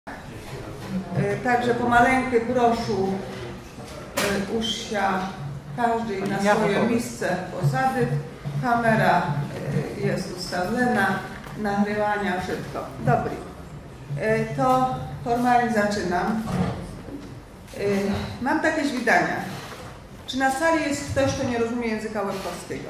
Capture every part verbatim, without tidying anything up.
Także pomaleńkę proszę usia każdy na swoje miejsce posady. Kamera jest ustawiona, nagrywania wszystko. Dobry. To formalnie zaczynam. Mam takie zwidania. Czy na sali jest ktoś, kto nie rozumie języka łemkowskiego?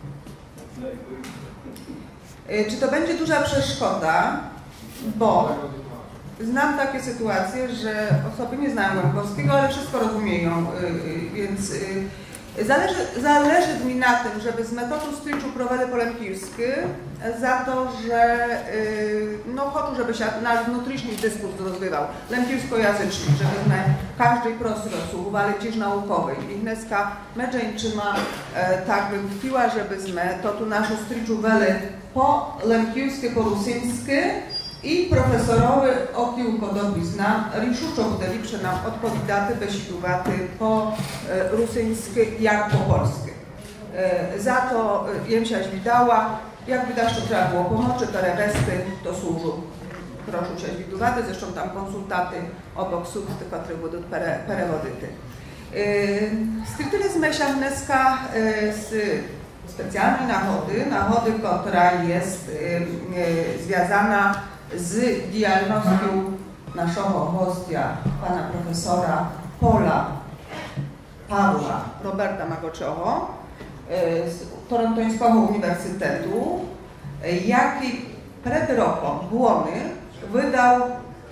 Czy to będzie duża przeszkoda, bo znam takie sytuacje, że osoby nie znają łemkowskiego, ale wszystko rozumieją, więc zależy, zależy mi na tym, żeby z metodą styczu prowadzę po lemkівськи za to, że no choćby, żeby się nasz внутрішній dyskurs rozbywał lemkівсько-jazyczny, żeby każdy prosty rozsłuchowali gdzieś naukowej. I dneska medżeńczyma tak bym chwila, żeby z metodą naszą styczu weli po lemkівськи, po rusyńsku. I profesorowie okił podobnie znam, Riszuczo budeli przy nam odpowiadaty, besiduwaty po e, rusyńskie jak po polskie. E, za to jem się widała, jak widać, to trzeba było pomocy, perewesty, to służył. Proszę się widuwaty, zresztą tam konsultaty obok słów, które będą perewodyty. E, Skrytyle z mesia dneska e, z specjalnej nahody, nahody, która jest e, e, związana z diagnostyką naszego hostia, pana profesora Pola Pawła Roberta Magoczowo z Torontońskiego Uniwersytetu, jaki przed rokiem Błony wydał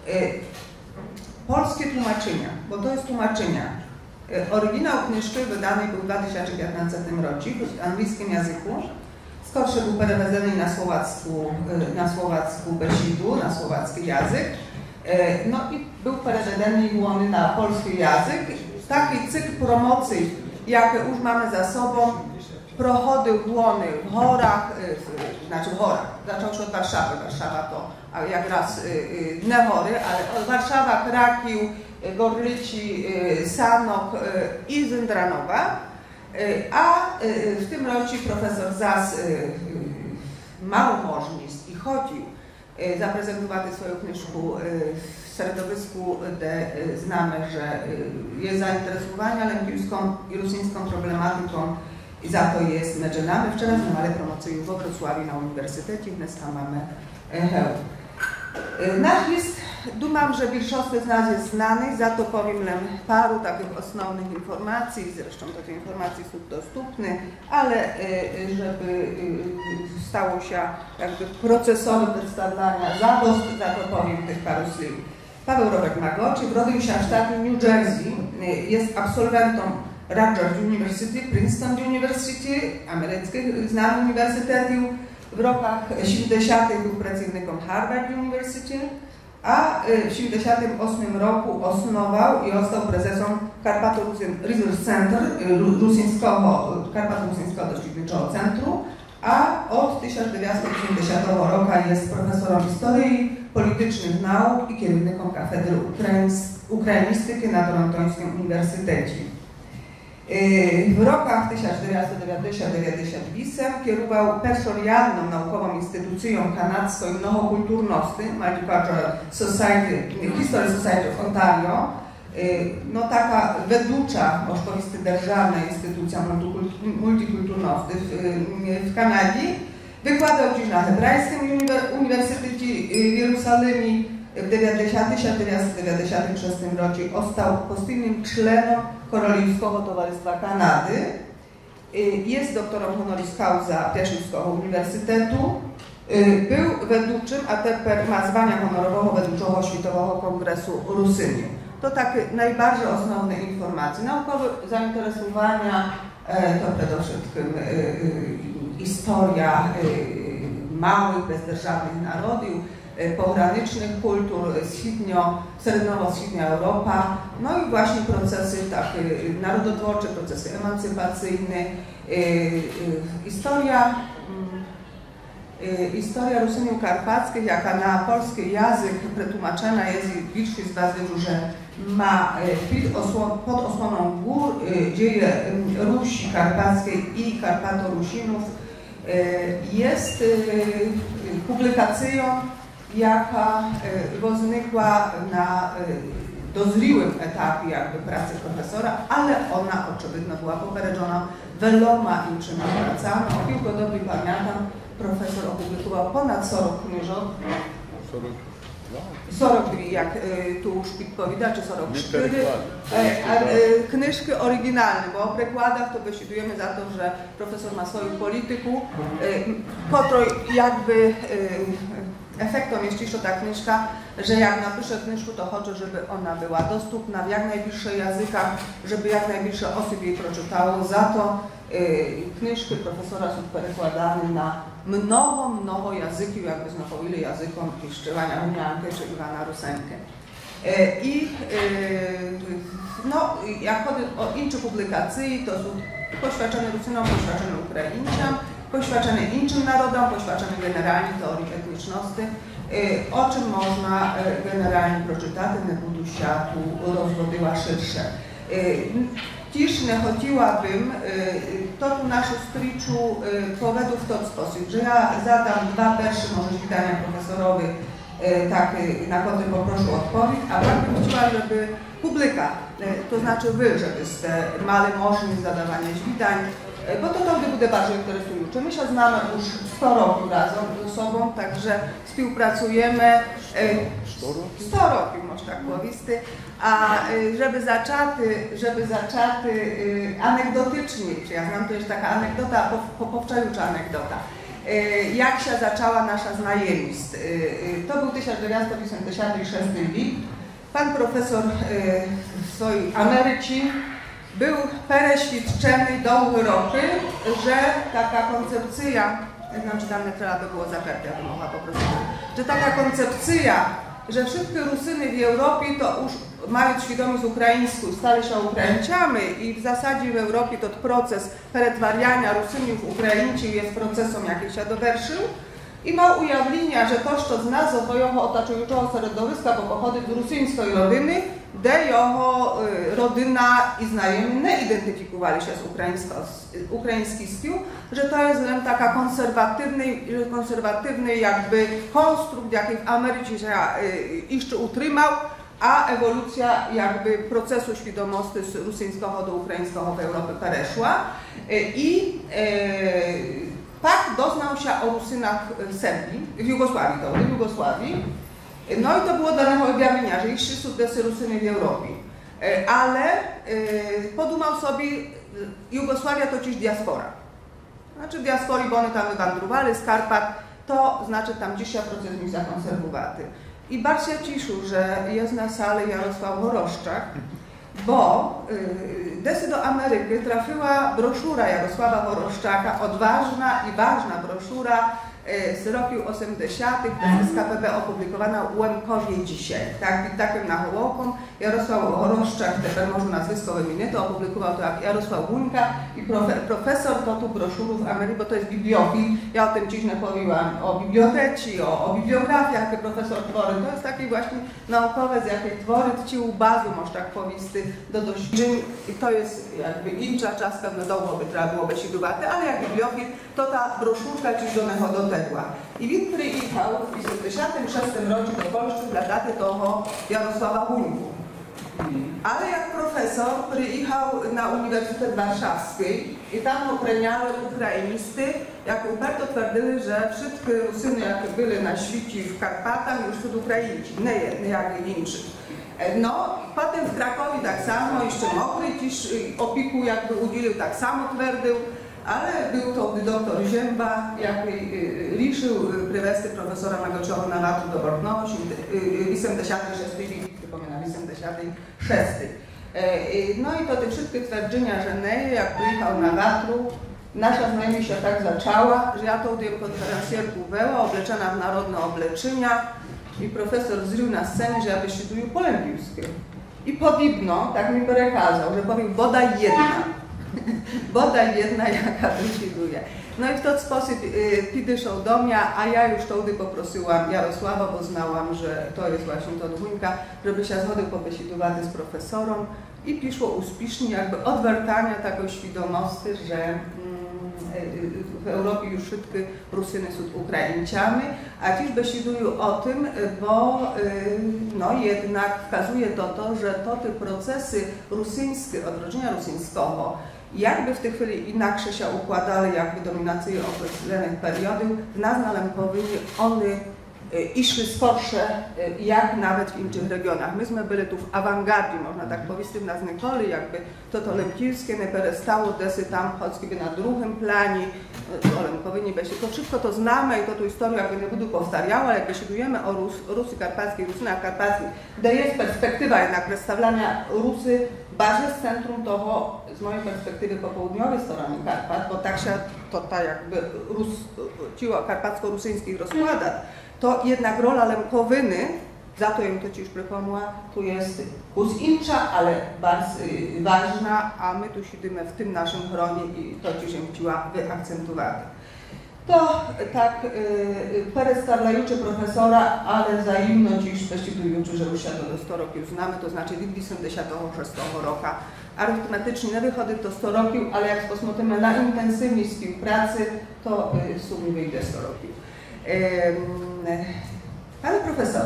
polskie tłumaczenia, bo to jest tłumaczenia. Oryginał książki wydany był w dwa tysiące piętnastym roku w angielskim języku. Skorsze był przeprowadzony na słowacku, na słowacku besidu, na słowacki język. No i był przeprowadzony Błony na polski język. Taki cykl promocji, jaki już mamy za sobą, prochodził Błony w Chorach, znaczy w Chorach. Zaczął się od Warszawy. Warszawa to jak raz nie Chory, ale od Warszawa, Kraków, Gorlici, Sanok i Zendranowa. A w tym roku profesor Zas mało możliwość i chodził zaprezentować swoją książkę w środowisku, gdzie znamy, że jest zainteresowanie lemkівськą i rusyńską problematyką i za to jest medżenamy. Wczoraj mamy promocję we Wrocławiu na Uniwersytecie, dnes tam mamy hełm. Nasz list, dumam, że większość z nas jest znany, za to powiem nam paru takich основnych informacji, zresztą takie informacje są dostępne, ale żeby stało się jakby procesowe przedstawiania zadost, za to powiem tych paru słów. Paweł Robert Magocz urodził się w sztacie New Jersey, jest absolwentem Rutgers University, Princeton University, amerykańskich znanych uniwersytetów. W rokach siedemdziesiątych był pracownikiem Harvard University, a w siedemdziesiątym ósmym roku osnował i został prezesem Karpato-Russian Research Center, rusyńskiego, Karpato-Rusyńskiego Doświadczego Centrum, a od tysiąc dziewięćset osiemdziesiątego roku jest profesorem historii politycznych nauk i kierownikiem katedry ukrainistyki na Torontońskim Uniwersytecie. W rokach tysiąc dziewięćset dziewięćdziesiątym do dziewięćdziesiątego ósmego kierował personalną naukową instytucją kanadzką mnohokulturności Multicultural Society, History Society of Ontario. No taka wedługcza, oczywiście державna instytucja multikulturności w, w Kanadzie. Wykładał dziś na Hebrajskim Uniwersytecie w Jerozolimie. W tysiąc dziewięćset dziewięćdziesiątym szóstym roku został postійnym członem Korolewskiego Towarzystwa Kanady. Jest doktorem honoris causa Piaszyckiego Uniwersytetu. Był wedługczym, a teraz ma zwania honorowego wedługczego Światowego Kongresu Rusyni. To takie najbardziej основne informacje. Naukowe zainteresowania to przede wszystkim historia małych, bezdержавnych narodów, pogranicznych kultur, wschodnio, średniowo-wschodnia Europa, no i właśnie procesy takie narodotwórcze, procesy emancypacyjne, historia, historia Rusynów Karpackich, jaka na polski język przetłumaczona jest i większość z Was wie, że ma pod osłoną gór dzieje Rusi Karpackiej i Karpato-Rusinów, jest publikacją jaka возникła na dozriłym etapie jakby pracy profesora, ale ona oczywiście była poperedzona wieloma innymi pracami. O kilku dobrze pamiętam, profesor opublikował ponad сорок książek. сорок dwa, jak y, tu Szpik powiedział, czy сорок cztery. E, y, knyżki oryginalne, bo o przekładach to wysiadujemy za to, że profesor ma swoją politykę, y, której jakby y, efektem jest jeszcze ta knyżka, że jak napiszę knyżkę, to chcę, żeby ona była dostępna w jak najbliższych językach, żeby jak najbliższe osób jej przeczytało. Za to y, knyżki profesora są przekładane na mnogo, mnogo języków, jakby znowu ile językom jeszcze Wania Rumiankę czy Iwana Rusenkę. Y, I y, no, jak chodzi o inne publikacje, to są poświadczone Rusynom, poświadczone Ukraińcom, poświadczone innym narodom, poświadczone generalnie teorii etniczności, o czym można generalnie przeczytać, nie będę się tu rozwodziła szersze. Też nie chodziłabym, to tu naszą striczu powiedł w ten sposób, że ja zadam dwa pierwsze może pytania profesorowi, tak na które poproszę odpowiedź, a tak bym chciała, żeby publika, to znaczy wy, żebyście mali możliwość zadawania pytań, bo to wtedy będzie bardziej interesujące. My się znamy już sto roku razem ze sobą, także współpracujemy sto roku, można tak powiedzieć, a żeby zaczaty, żeby zaczaty anegdotycznie, czy ja znam, to jest taka anegdota, powczająca anegdota. Jak się zaczęła nasza znajomość? To był tysiąc dziewięćset osiemdziesiąty szósty rok. Pan profesor w swojej Ameryce był przeświadczony do Europy, że taka koncepcja, znaczy tam nie trzeba by było zapewniać, ja bym mogła po prostu, że taka koncepcja, że wszystkie Rusyny w Europie to już mają świadomość ukraińską, stali się Ukraińcami i w zasadzie w Europie to proces pretwarzania Rusynów w Ukraińców jest procesem, jaki się dowerszył. I ma ujawnienia, że to, co z nas swojego otaczającego środowiska, bo pochodzi z rusyńskiej rodziny, de jego rodzina i znajomi nie identyfikowali się z ukraińskim, że to jest taka konserwatywny, konserwatywny jakby konstrukt, jaki w Ameryce się jeszcze utrzymał, a ewolucja jakby procesu świadomości z rusyńskiego do ukraińskiego w Europie przeszła. I e, tak doznał się o Rusynach w Serbii, w Jugosławii, to w Jugosławii. No i to było dla niego objawienia, że jeszcze są te Rusyny w Europie. Ale podumał sobie, Jugosławia to dziś diaspora. Znaczy diaspori, bo one tam wywędrowali z Karpat, to znaczy tam dziesięć procent mi zakonserwowaty. I bardzo się cieszył, że jest na sali Jarosław Horoszczak, bo y, desy do Ameryki trafiła broszura Jarosława Horoszczaka, odważna i ważna broszura y, z roku osiemdziesiątych, z K P B opublikowana u Łemkowie dzisiaj. Tak, i takim nachołowką Jarosław Horoszczak, teraz może nazwisko wymienię, to opublikował to jak Jarosław Guńka i profe, profesor to tu broszuru w Ameryce, bo to jest bibliofil. Ja o tym dziś nie powiedziałam, o bibliotece, o, o bibliografiach, jakie profesor tworzy. To jest taki właśnie naukowiec, jaki tworzy cił bazu, można tak powiedzieć, do doświadczeń. I to jest jakby inna czas, pewno długo by trzeba było besidowaty, ale jak bibliofil, to ta broszurka dziś do niego dotegła. I він приїхав w tysiąc dziewięćset pięćdziesiątym szóstym roku do Polski dla daty toho Jarosława Guńku. Ale jak profesor przyjechał na Uniwersytet Warszawski i tam upreniały ukrainisty, jak uparto twierdzili, że wszystkie Rusyny, jakie były na świecie w Karpatach, już są Ukraińcy, nie, nie jak inni. No, potem w Krakowie tak samo, jeszcze mogli, dziś opiku jakby udzielił, tak samo twierdził, ale był to doktor Zięba, jaki liczył prywesty profesora Magoczowa na latu do Bortnowości w osiemdziesiątym szóstym roku, przypominam, osiemdziesiątym szóstym. No i to te wszystkie twierdzenia, że nie, jak przyjechał na watru, nasza znajomość się tak zaczęła, że ja to tę konferencjerkę była, obleczona w narodne obleczenia i profesor zrył na scenie, że ja wysiaduję po Lępiłskie. I podobno, tak mi przekazał, że powiem, bodaj jedna. Bodaj jedna, jaka decyduje. No i w ten sposób y, pidyszą do mnie, a ja już wtedy poprosiłam Jarosława, bo znałam, że to jest właśnie to Guńka, żeby się zgodził pobesiadować z profesorem i piszło uspiesznie jakby odwertania takiej świadomości, że, mm, w Europie już wszystkie Rusyny są Ukraińcami, a dziś besidują o tym, bo no jednak wskazuje to to, że to te procesy rusyńskie, odrodzenia rusyńskiego, jakby w tej chwili inaczej się układali, jakby dominacje określonych periodów, w nas na Lękowynie one i szły skorsze, jak nawet w innych regionach. Myśmy byli tu w awangardzie, można tak powiedzieć, nas Nikoli, jakby to to Lękilskie nie perestało, desy tam choćby na drugim planie, o Lękowynie, to wszystko to znamy i to tu historię jakby nie będę powtarzała, ale jak besiedujemy o Rus, Rusy Karpackiej, Rusynach Karpackich, gdzie jest perspektywa jednak przedstawiania Rusy bardzo z centrum toho, z mojej perspektywy po południowej stronie Karpat, bo tak się to ta jakby Rus, ciło karpacko-rusyńskich rozkłada, to jednak rola Lękowyny, za to ją to ci już przypomniała, tu jest kus insza, ale bardzo ważna, a my tu siedzimy w tym naszym gronie i to ci się chciała wyakcentować. To tak yy, przedstawiajuczy profesora, ale zajemno dziś prześwidujący, że już się do sto roków znamy, to znaczy od osiemdziesiątego szóstego roku. Arytmetycznie nie wychodzi to sto roków, ale jak posмотрimy na intensywnej współpracy, to yy, w sumie wyjdzie sto roków. Yy, Panie profesor,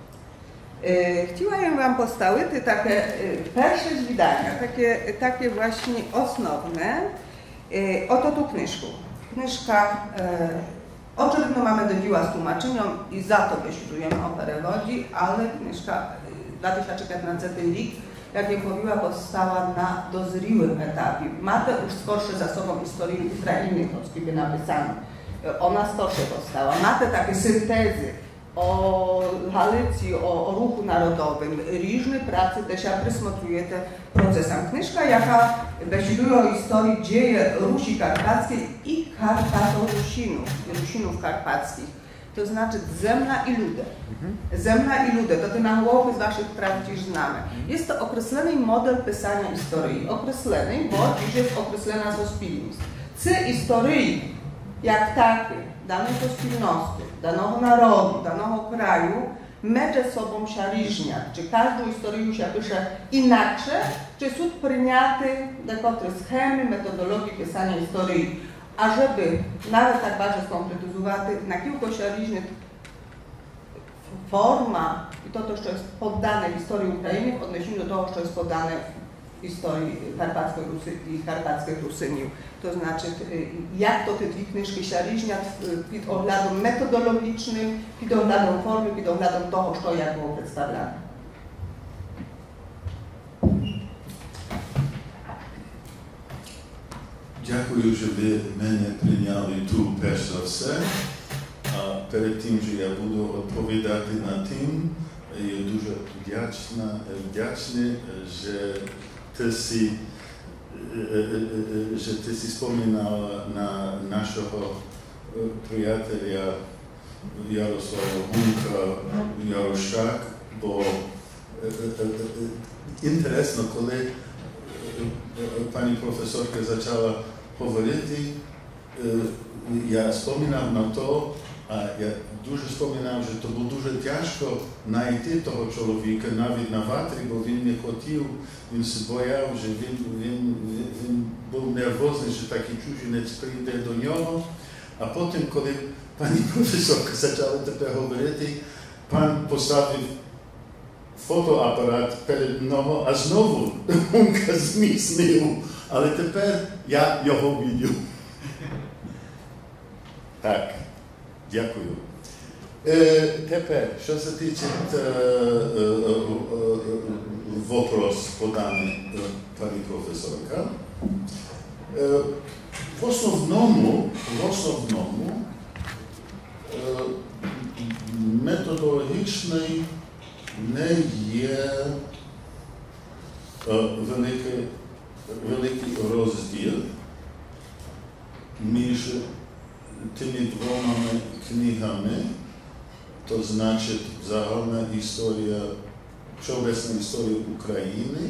yy, chciałabym Wam postawić takie yy, pierwsze wydania, takie, takie właśnie osnowne, yy, oto tu kniżku. Kniżka, e, oczywiście mamy do dzieła z tłumaczeniem i za to wyświetlujemy o przewodzi, ale kniżka dwa tysiące piętnasty rok, jak ja mówiła, powstała na dozryłym etapie. Ma to już skorsze za sobą historię Ukrainy, choćby napisano. Ona skorsze powstała. Ma te takie syntezy o Galicji, o, o ruchu narodowym, różne prace też się przysmotruje te procesam. Kniżka, jaka decyduje o historii dzieje Rusi Karpackiej i Karpato-Rusinów, Rusinów karpackich. To znaczy zemna i ludę. Zemna i ludę, to te nagłówki z Waszych prac dziś znamy. Jest to określony model pisania historii. Określony, bo dziś jest określona suspilność. Cy historii, jak takie, danej suspilności, danego narodu, danego kraju, między sobą się różnią. Czy każdą historię się pisze inaczej, czy są przyjęte dekotry schemy, metodologii pisania historii. A żeby nawet tak bardzo skonkretyzować, na kilku się różni forma i to, co jest poddane historii Ukrainy w odniesieniu do tego, co jest poddane historii karpackiej Rusy i karpackich Rusyniów. To znaczy, jak to te dwie kniżki się różnią pod względem metodologicznym, pod względem formy, pod względem tego, co jak było przedstawiane. Dziękuję, że wy mnie przyjęli tu pierwszy raz. A przed tym, że ja będę odpowiadać na tym, jestem дуже wdzięczna, wdzięczny, że ty si, że ty si wspominała na naszego przyjaciela Jarosława Bunka, Jaroszak, bo interesno, kiedy pani profesorka zaczęła mówić, ja wspominam na to, a ja дуже wspominam, że to było дуже ciężko znaleźć tego człowieka, nawet na watry, bo on nie chciał, on się bojął, że on, on, on był nerwowy, że taki cudzinec przyjdzie do niego, a potem, kiedy pani profesorka zaczęła teraz mówić, pan postawił fotoaparat przed mną, a znowu Bunka zmyslił, ale teraz ja jego widział. Tak, dziękuję. E, teraz, co się tyczy wopros podany pani profesorka, e, w osnovnomu, w osnovnomu e, metodologicznej nie jest veliki, veliki rozdíl między tymi dwoma knihami, to znaczy zagalna historia, wszechobecna historia Ukrainy,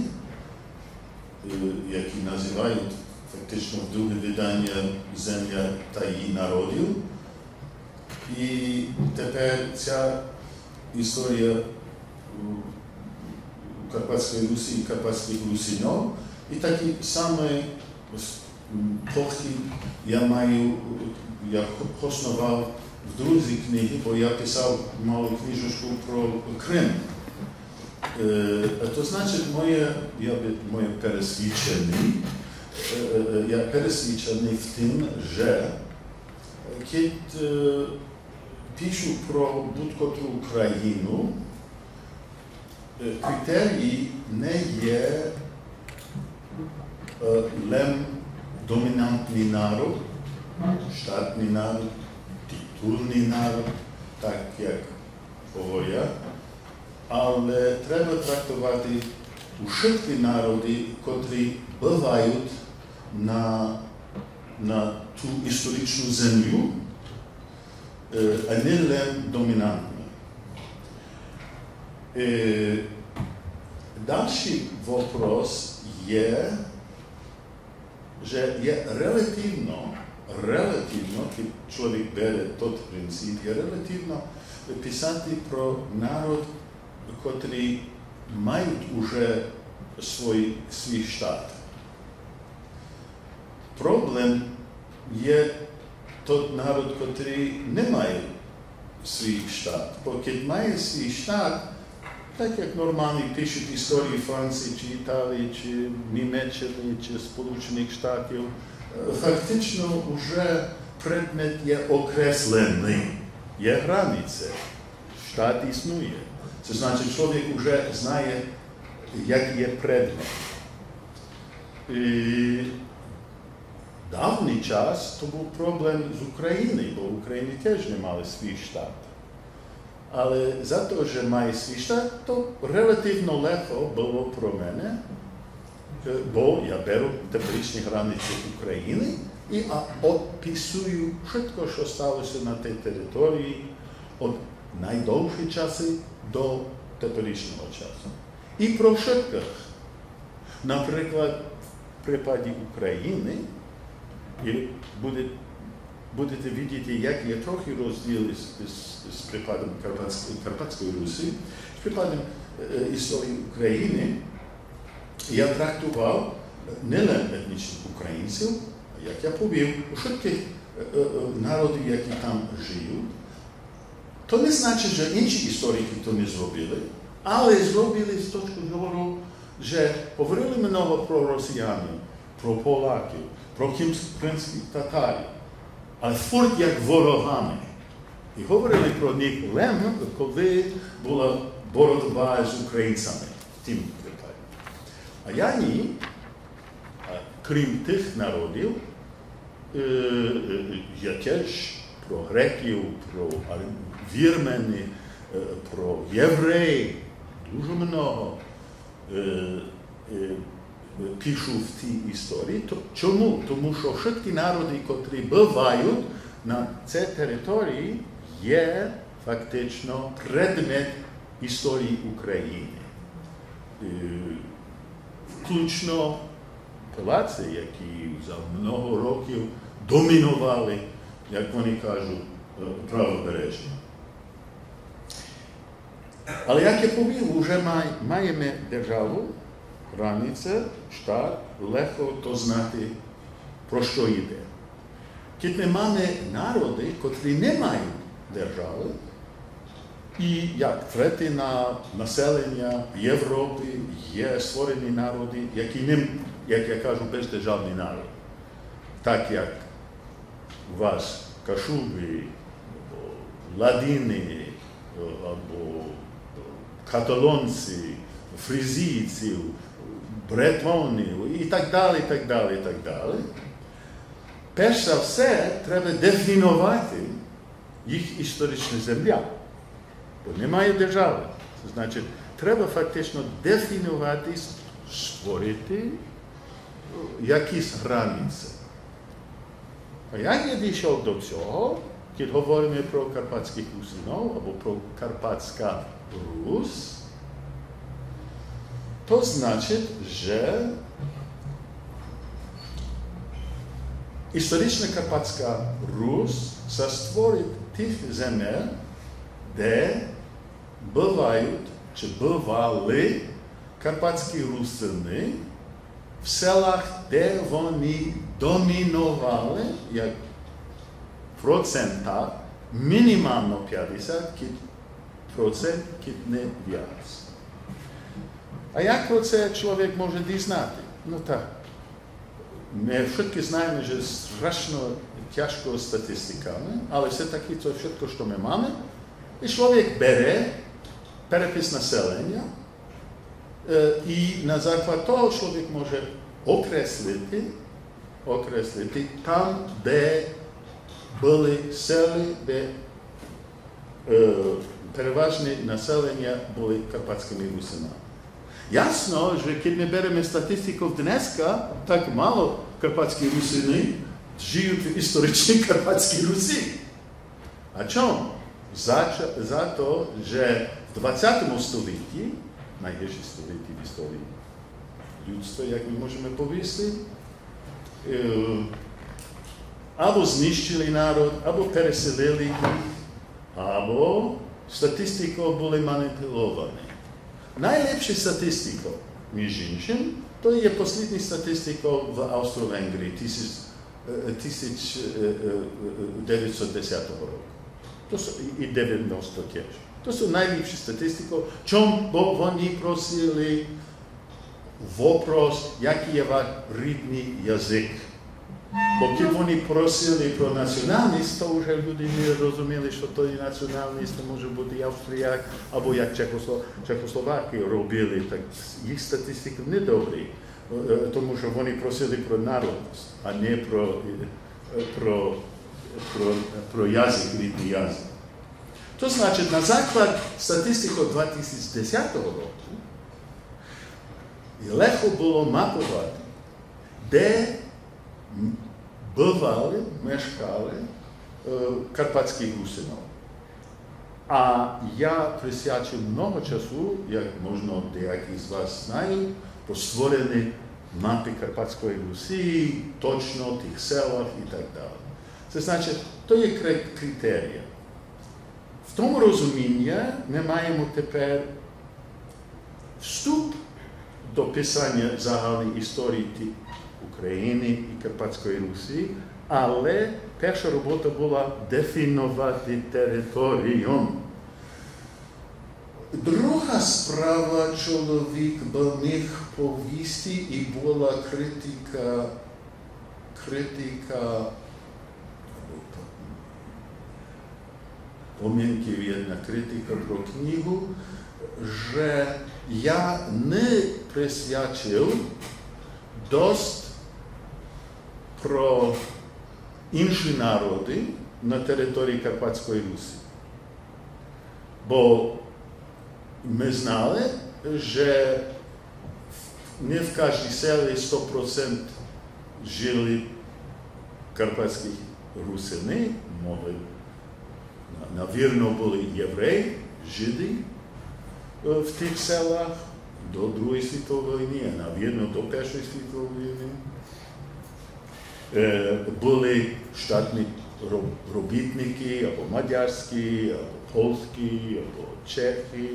jaki nazywają faktycznie w drugim wydaniu Zemia ta i narodów. I teraz cała historia karpackiej Rusji i karpackich Rusynów i taki samej поки я маю, я основав в друзі книги, бо я писав малу книжечку про Крим. То значить, моє, я би, моє пересвідчений, я пересвідчений в тим, що коли пишу про будь-котру країну, критерій не є лем домінантний народ, штатний народ, титульний народ, так як говорять, але треба трактувати усі народи, котрі бувають на, на ту історичну землю, а не лем домінантні. Дальший вопрос є, що є релативно, релативно, коли чоловік бере тот принцип, є релативно писати про народ, котрі мають уже свій, свій штат. Проблем є тот народ, котрий не має свій штат. Бо коли має свій штат, так як нормальні пишуть історії Франції, чи Італії, чи Німеччини, чи Сполучених Штатів, фактично вже предмет є окреслений, є границя, штат існує. Це значить, чоловік вже знає, як є предмет. І давній час то був проблем з Україною, бо в Україні теж не мали свій штат. Але за те, що має свій штат, то релативно легко було про мене, бо я беру теперішні границі України і описую все, що сталося на тій території від найдовших часів до теперішнього часу. І про všetkих. Наприклад, в припаді України, і буде, будете бачити, як є трохи розділ з, з, з припадом Карпатської, Карпатської Русі, з припадом е, історії України, я трактував не лише етнічних українців, як я повів, у všetkих е, е, народів, які там живуть. То не значить, що інші історики то не зробили, але зробили з точки зору, що говорили много про росіянів, про полаків, про кримських татарів, але фурт як ворогами. І говорили про них лем, коли була боротьба з українцями в тім випадку. А я ні, крім тих народів, я теж про греків, про вірмени, про євреїв, дуже много пишу в тій історії. Чому? Тому що всі народи, котрі бувають на цій території, є фактично предмет історії України. Включно полаці, які за много років домінували, як вони кажуть, правобережжя. Але як я повів, вже маємо державу, границя, штат, легко то знати, про що йде. Коли ми маємо народи, котрі не мають держави, і як третина населення Європи є створені народи, які не, як я кажу, бездержавний народ. Так як у вас Кашуби, ладини, або каталонці, фризійці, бретони і так далі, і так далі, і так далі. Перш за все, треба дефінувати їх історичну землю, бо немає держави. Це значить, треба фактично дефінувати, створити якісь границі. А як я дійшов до цього, коли говоримо про карпатських русинів або про Карпатська Русь, то значить, що історична Карпатська Русь створить тих земель, де бувають чи бували карпатські русини, в селах, де вони домінували, як в процентах, мінімально п'ятдесят процентів не більше. А як про це чоловік може дізнати? Ну так, ми всі знаємо, що страшно тяжко з статистиками, але все-таки це все, що ми маємо. І чоловік бере перепис населення, і на заклад того чоловік може окреслити, окреслити там, де були сели, де е, переважне населення були карпатськими русинами. Ясно, що коли ми беремо статистику днеска, так мало карпатські русини живуть в історичній Карпатській Русі. А чому? За, за то, що в двадцятому столітті, найгірше столітті в історії людства, як ми можемо повісти, або знищили народ, або переселили їх, або статистикою були маніпуловані. Найлепша статистика, між іншим, то є остання статистика в Австро-Венгрії тисяча дев'ятсот десятого року. І дев'яносто теж. To są najlepsze statystyki, czemu, bo oni prosili wopros, jaki jest wasz rідний język. Bo kiedy oni prosili pro nacjonalizm, to już ludzie nie rozumieli, że to jest nacjonalizm, to może być Austriak, albo jak Czechoslo Czechosłowacy robili, tak ich statystyki nie dobre. Тому що вони просили про народність, а не про, про, про, про язик, рідний язик. To znaczy, na zakład statystyki dwa tysiące dziesiątego roku легко було mapować, де бували, мешкали карпатські русини. А я присвячив много часу, як можна деякі з вас знають, про створені мапи Карпатської Русі, точно в тих селах і так далі. Це значить, то є критерія. В тому розумінні ми маємо тепер вступ до писання загальної історії України і Карпатської Русі, але перша робота була дефінувати територію. Друга справа, чоловік би міг повісти, і була критика, критика, помінків jedna критика про книгу, що я не присвячив досить про інші народи на території Карпатської Русі. Бо ми знали, що не в кожній селі сто відсотків жили карпатські русини, могли, навірно, були євреї, жиди в тих селах до Другої світової війни, а навірно до Першої світової війни. Були штатні робітники, або мадярські, або польські, або чехи.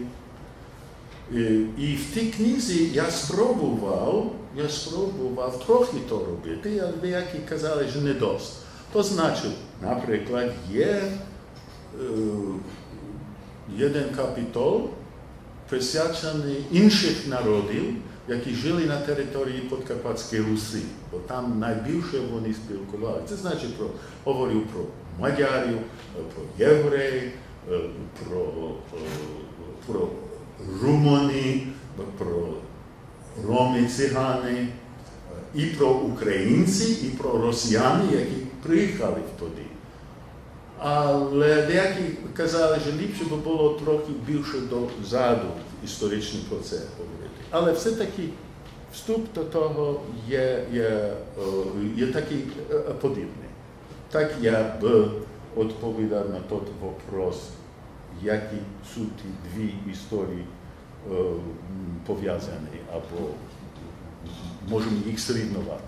І в тій книзі я спробував, я спробував трохи то робити, але деякі казали, що не досить. То значить, наприклад, є один капітол, присвячений інших народів, які жили на території Подкарпатської Русі, бо там найбільше вони спілкували. Це значить, про, говорив про мадярів, про євреїв, про, про румуни, про роми, цигани, і про українці, і про росіяни, які приїхали тоді. Але деякі казали, що ліпше би було трохи більше дозаду історичний процес говорити. Але все-таки вступ до того є, є, є такий подібний. Так я б відповідав на той вопрос, які są ті дві історії пов'язані, або можемо їх зрівнувати.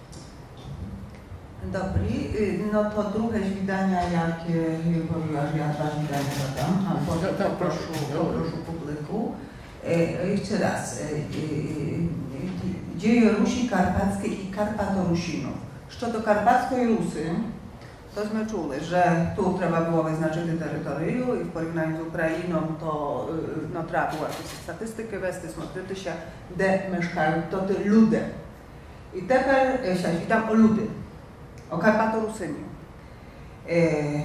Dobry, no to drugie wydania, jakie mówiłaś, ja dwa wydania dodam, albo poproszę, poproszę publiku. Jeszcze raz, Dzieje Rusi Karpackiej i Karpatorusinów. Щодо Карпатської Руси, то ми чули, że tu треба було визначити територію, і в порівнянні з Україном, то no, треба було якісь статистики вести, смотритися, де мешкають то ті люди. І тепер ще йдемо о люди, о Карпаторусинів. Е,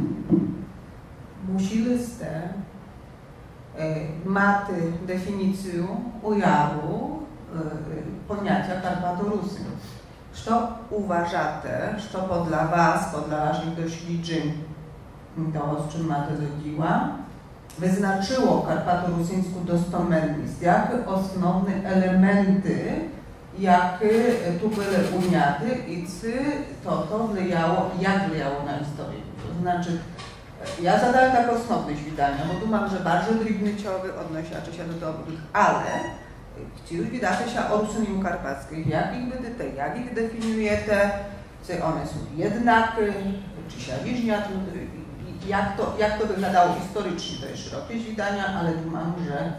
мусилисте е, мати дефініцію, уяву е, поняття Карпаторусин. Що вважаєте, що podľa вас, podľa ваших досліджень, того, з чим мати заділа, визначило карпаторусинську достоменність, які основні елементи, які тут були уняті, і це то, то впливало, як впливало на історію. To znaczy, ja zadaję tak osnowne widania, bo думам, że bardzo дрібничоwy odnosiacze się do tego, ale хотіли віддатися о Русинів Карпатських. Як їх видите, як їх дефінюєте? Це вони są jednakie, czy się różnią? Jak to, jak to wyglądało historycznie? To jest szerokie widania, ale думам, że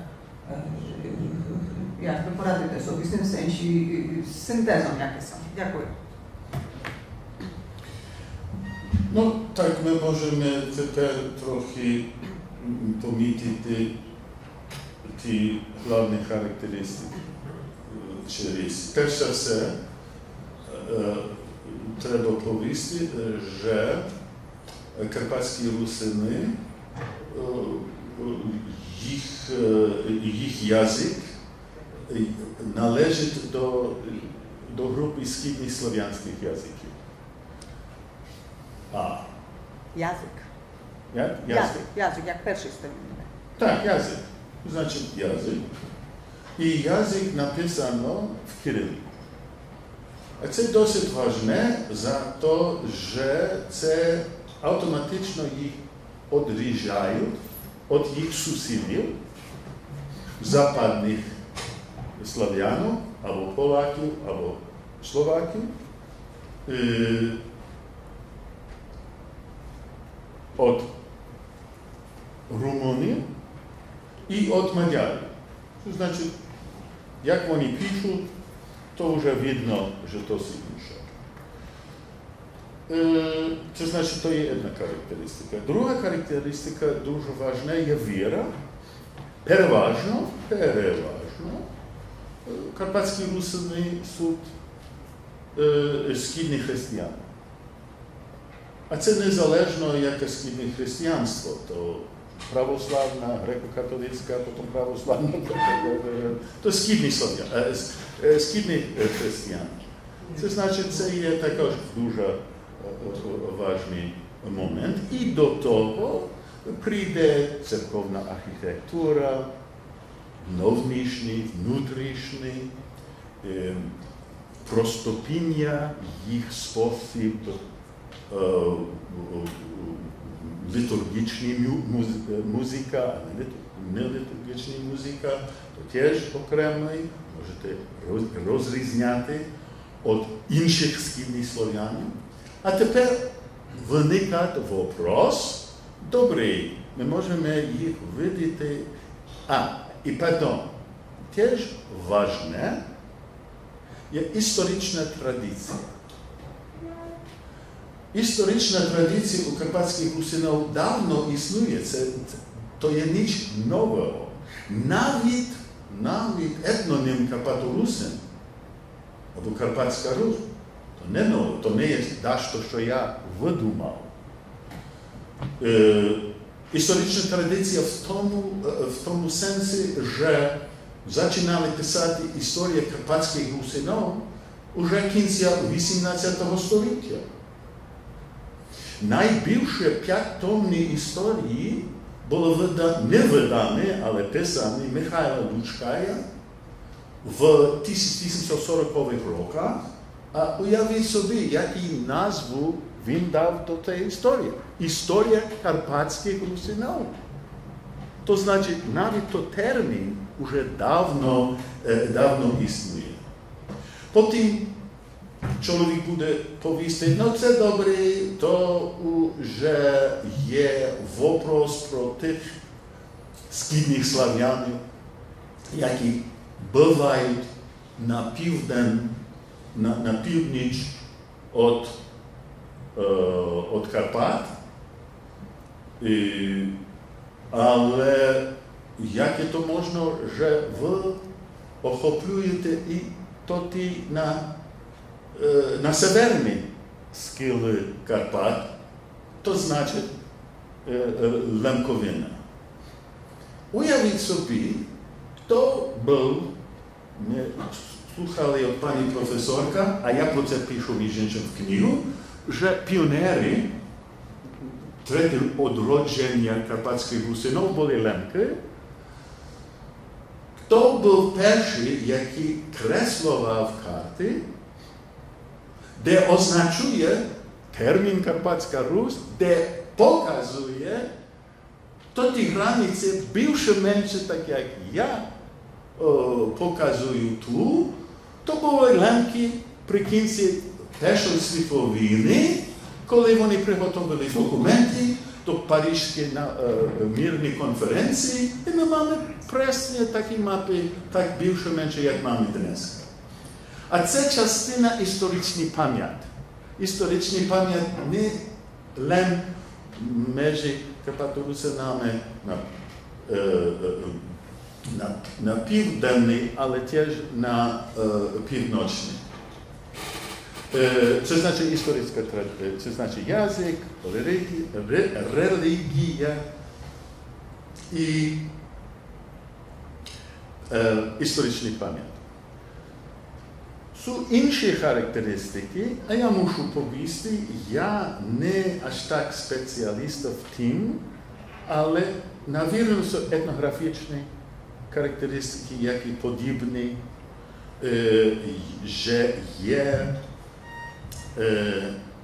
jakby poradite sobie w tym sensie z syntezą, jakie są. Dziękuję. No tak, my możemy teraz trochę pomітити ті головні характеристики через. Перш за все, треба повісти, що карпатські русини, їх, їх язик належить до, до групи східних слов'янських язиків. А. Язик. Як? Язик, язик, як перший сторін. Так, язик. Значить, язик. І язик написано в кирилі. А це досить важне за те, що це автоматично їх відрізають від їх сусідів, западних слав'янів, або полаків, або словаків, від румунів і від мадярів. Це значить, як вони пишуть, то вже видно, що то інше. Це значить, то є одна характеристика. Друга характеристика дуже важна є віра. Переважно, переважно, карпатські русини суть східні християни. А це незалежно, яке східне християнство, то православна, греко-католицька, потім православна, то східні слов'яни, східні християни. Це значить, це є також дуже важний момент. І до того прийде церковна архітектура, зовнішній, внутрішній, простопіння, їх спосіб, літургічна музика, а не літургічна музика, то теж окремий, можете розрізняти від інших східних слов'янів. А тепер виникає вопрос, добрий, ми можемо їх видіти, а, і потім, теж важне, є історична традиція. Історична традиція у карпатських русинів давно існує, це, це, то є ніч нового. Навіть, навіть етнонім Карпаторусин, або Карпатська Русь, то не нове, то не є дещо, що я видумав. Е, історична традиція в тому, в тому сенсі, що починали писати історію карпатських русинів уже кінця вісімнадцятого століття. Найбільше п'ятитомні історії були видані, не видані, але писані Михайла Лучкая в тисяча вісімсот сорокових роках. А уявіть собі, яку назву він дав до тієї історії. Історія карпатських русинів. То значить, навіть то термін уже давно, давно існує. Потім чоловік буде повісти, ну це добре, то вже є вопрос про тих східних слав'янів, які бувають na pівдень, на, на північ від, е, від Карпат. І, але як то можна, що ви охоплюєте і тоді на, е, на северні схили Карпат, то значить е, е, Лемковина. Уявіть собі, то був, ми слухали від пані професорка, а я про це пишу між іншим в книгу, що піонери третє одродження карпатських русинів були лемки. Хто був перший, який креслував карти, де означає термін Карпатська Русь, де показує, то ті границі більше-менше так, як я о, показую ту, то були лемки при кінці Першої світової війни, коли вони приготували документи до Паризької е, мирної конференції, і ми маємо пресні такі мапи, так більше-менше, як маємо днес. А це частина історичної пам'яті. Історичний пам'ять не лише між Карпаторусинами на, е, е, на, на південний, але теж на е, півночний. Е, це значить історична традиція, це значить язик, релігія, релігія і е, історичний пам'ять. Są інші характеристики, а я мушу повісти, я не аж так спеціаліст в тім, але, навірно, що етнографічні характеристики, які подібні, е, що є е,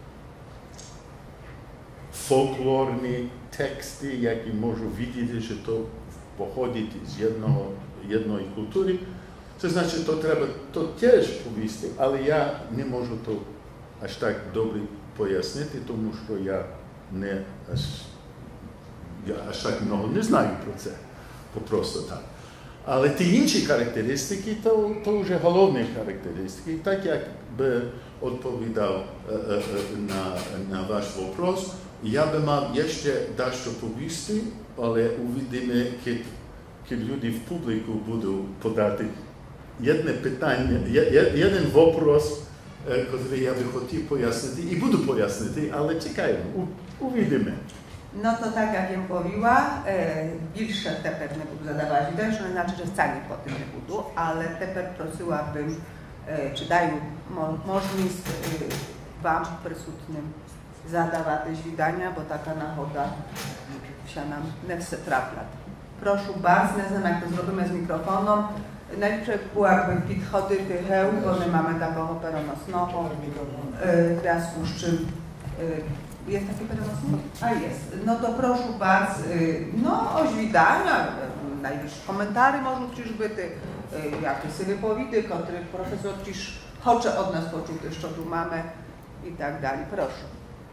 фольклорні тексти, які можу видіти, що то походить з одного, одної культури. Це значить, то треба то теж повісти, але я не можу то аж так добре пояснити, тому що я не аж, я аж так много не знаю про це, просто так. Але ті інші характеристики, то, то вже головні характеристики. Так як би відповідав е, е, на, на ваш вопрос, я би мав ще дещо повісти, але увидимо, коли люди в публіку будуть подати jedne pytanie, jeden вопрос, який я би хотів пояснити, і буду пояснити, але чекаємо, увидимо. No to tak jak jem mówiła, bільше тепер не буду задавати людей, що не значить, що вcale потім не буду, але тепер просила-бym, чи даю можливість вам присутнім задавати питання, бо така нагода się nam не все трапляє. Прошу bardzo, не знаю, як to zrobimy z mikrofonem. Najpierw byłaby підходи тихeu, bo my mamy taką peronosnową, w związku z czym jest takie peronosnowe? A jest. No to proszę bardzo, no o zwidania, najwyższe komentary może też być, jakieś wypowiedzi, które profesor też chce od nas poczuć, co tu mamy i tak dalej. Proszę.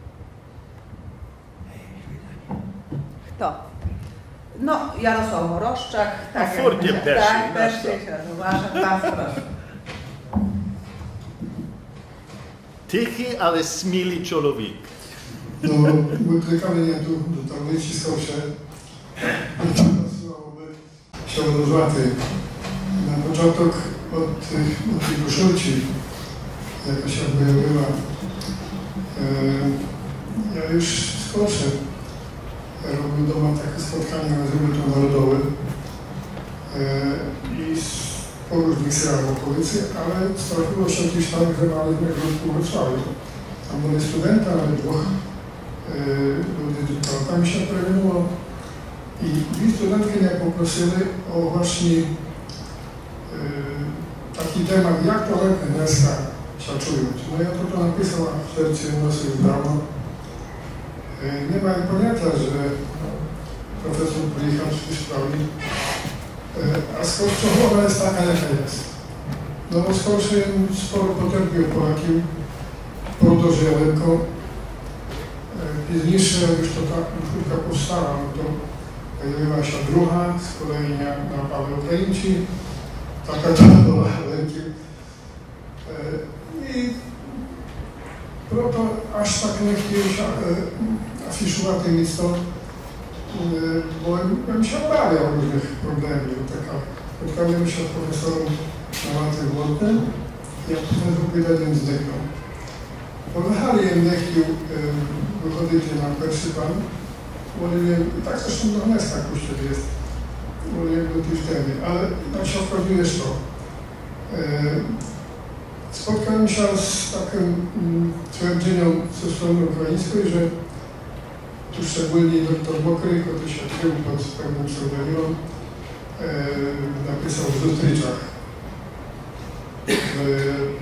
Kto? No, Jarosław Moroszczak. Tak, a Furtie pierwszy. Tak, pierwszy się zgłaszam. Bardzo proszę. Tichy, ale smilý człowiek. No, mój klikany tu do tablicy stał się się odrzuty. Na początek od, od tej koszulki, jaka się pojawiła, e, ja już skoczę. Robił doma takie spotkania na Związku Narodowym e, i po różnych sferach w okolicy, ale trafiło się gdzieś tam, że nawet w Grodzku Wrocławiu. Tam byli studenta, ale dwóch e, ludzi tam się pojawiło i dwie studentki mnie poprosiły o właśnie e, taki temat, jak to N S K się czują. No ja to napisał, a w sercu noszę już dawno. Nie mam pojęcia, że profesor przyjechał w tej sprawie, a skoro ona jest taka, jaka jest. No bo skoro sporo poterpił Polaków, produży Jalenko, późniejsze, jak już to ta czwórka powstała, no to pojawiła się druga, z kolei na Paweł Ukraińczy, taka to była Jalenki, proto aż tak nie chciałem się afiszувати місто, bo bym się obawiał różnych problemów. Spotkałem się z profesorem na łatwy wodnym i jak profesor pytaniem zdechnął. Powahali jem nie chciał wychodzić na pierwszy pan, mówiłem, i tak zresztą do Gdańska kościół jest, mówiłem do tej wtedy, ale tam się okazuje, że to. Spotkałem się z taką twierdzenią ze strony ukraińskiej, że tu szczególnie doktor Mokry, który się krył pod pewnym pseudonimem, e, napisał w Zutryczach, że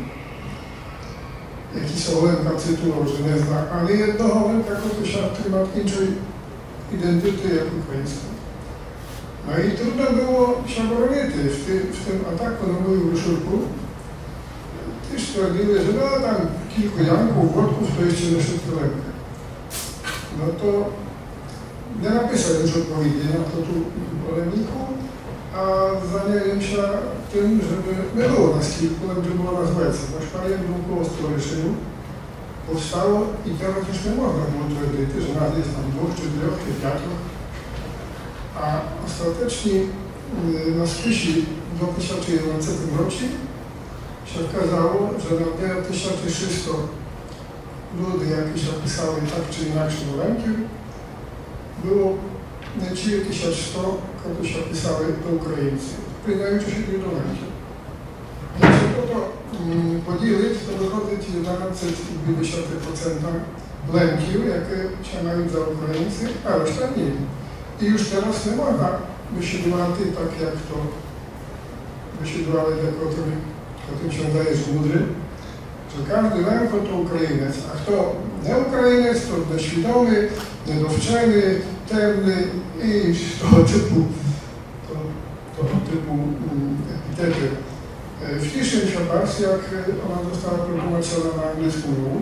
jakiś Ołęka cytuwał, że nie zna, ale jednego Ołęka, który się matniczej identyty jak ukraińską. No i trudno było się bronić w, ty, w tym ataku na moją broszurku. Też twierdziły, że no tam kilku Janków, Włodków to jeszcze na Szybkolenkę. No to nie napisałem już odpowiedzi na to tu polemiku, a zająłem się tym, żeby nie było nas kilku, żeby było nas więcej. Bo szpaliem długo o stowarzyszeniu powstało i teraz już nie można było twierdzić, że nas jest tam dwóch, czy trzech, czy pięciu. A ostatecznie na spisie w dwa tysiące jedenastym roku się okazało, że na tysiąc trzysta ludzi jakieś opisały tak czy inaczej Ołęki, było tysiąc sto, które się opisały do Ukraińcy, przyznający się do Ołęki. Jeśli to, to um, podzielić, to wychodzi jedenaście pięćdziesiąt procent Ołęki, jakie się mają za Ukraińcy, a reszta nie. I już teraz nie można wysiedlać tak jak to wysiedlali, jak o tym o tym się daje z mudry, że każdy Lenko to Ukrainiec, a kto nie Ukrainiec, to nieświadomy, niedowczeny, temny i tego typu, to, to typu um, epitety. Wciszę się bardzo, jak ona została przetłumaczona na angielską mowę,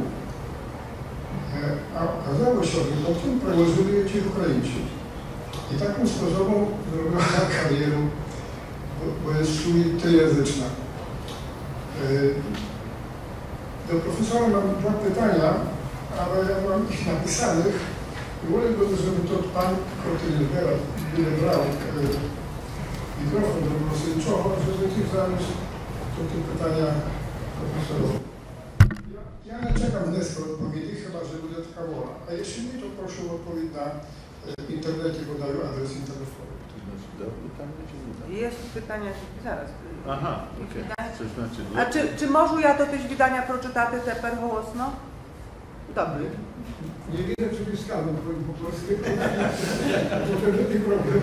a okazało się, że po tym prełożyli ci Ukraińcy. I takim sposobem zrobiła karierę, bo, bo jest trójjęzyczna. Do profesora mam dwa pytania, ale ja mam ich napisanych. Wolałbym, żeby to pan, który nie brał mikrofon do głosu, żeby ci zadać to te pytania profesorowi. Ja, ja nie czekam dneska odpowiedzi, chyba że będzie taka wola. A jeśli nie, to proszę o odpowiedź na internecie, bo daję adres internetowy. Jest pytanie, zaraz. Aha, okej. Okay. Znaczy, a czy, czy можу я to też widania przeczytати тепер голосно? Dobry. Nie widzę, czy byś skazał po polsku. To będzie problem.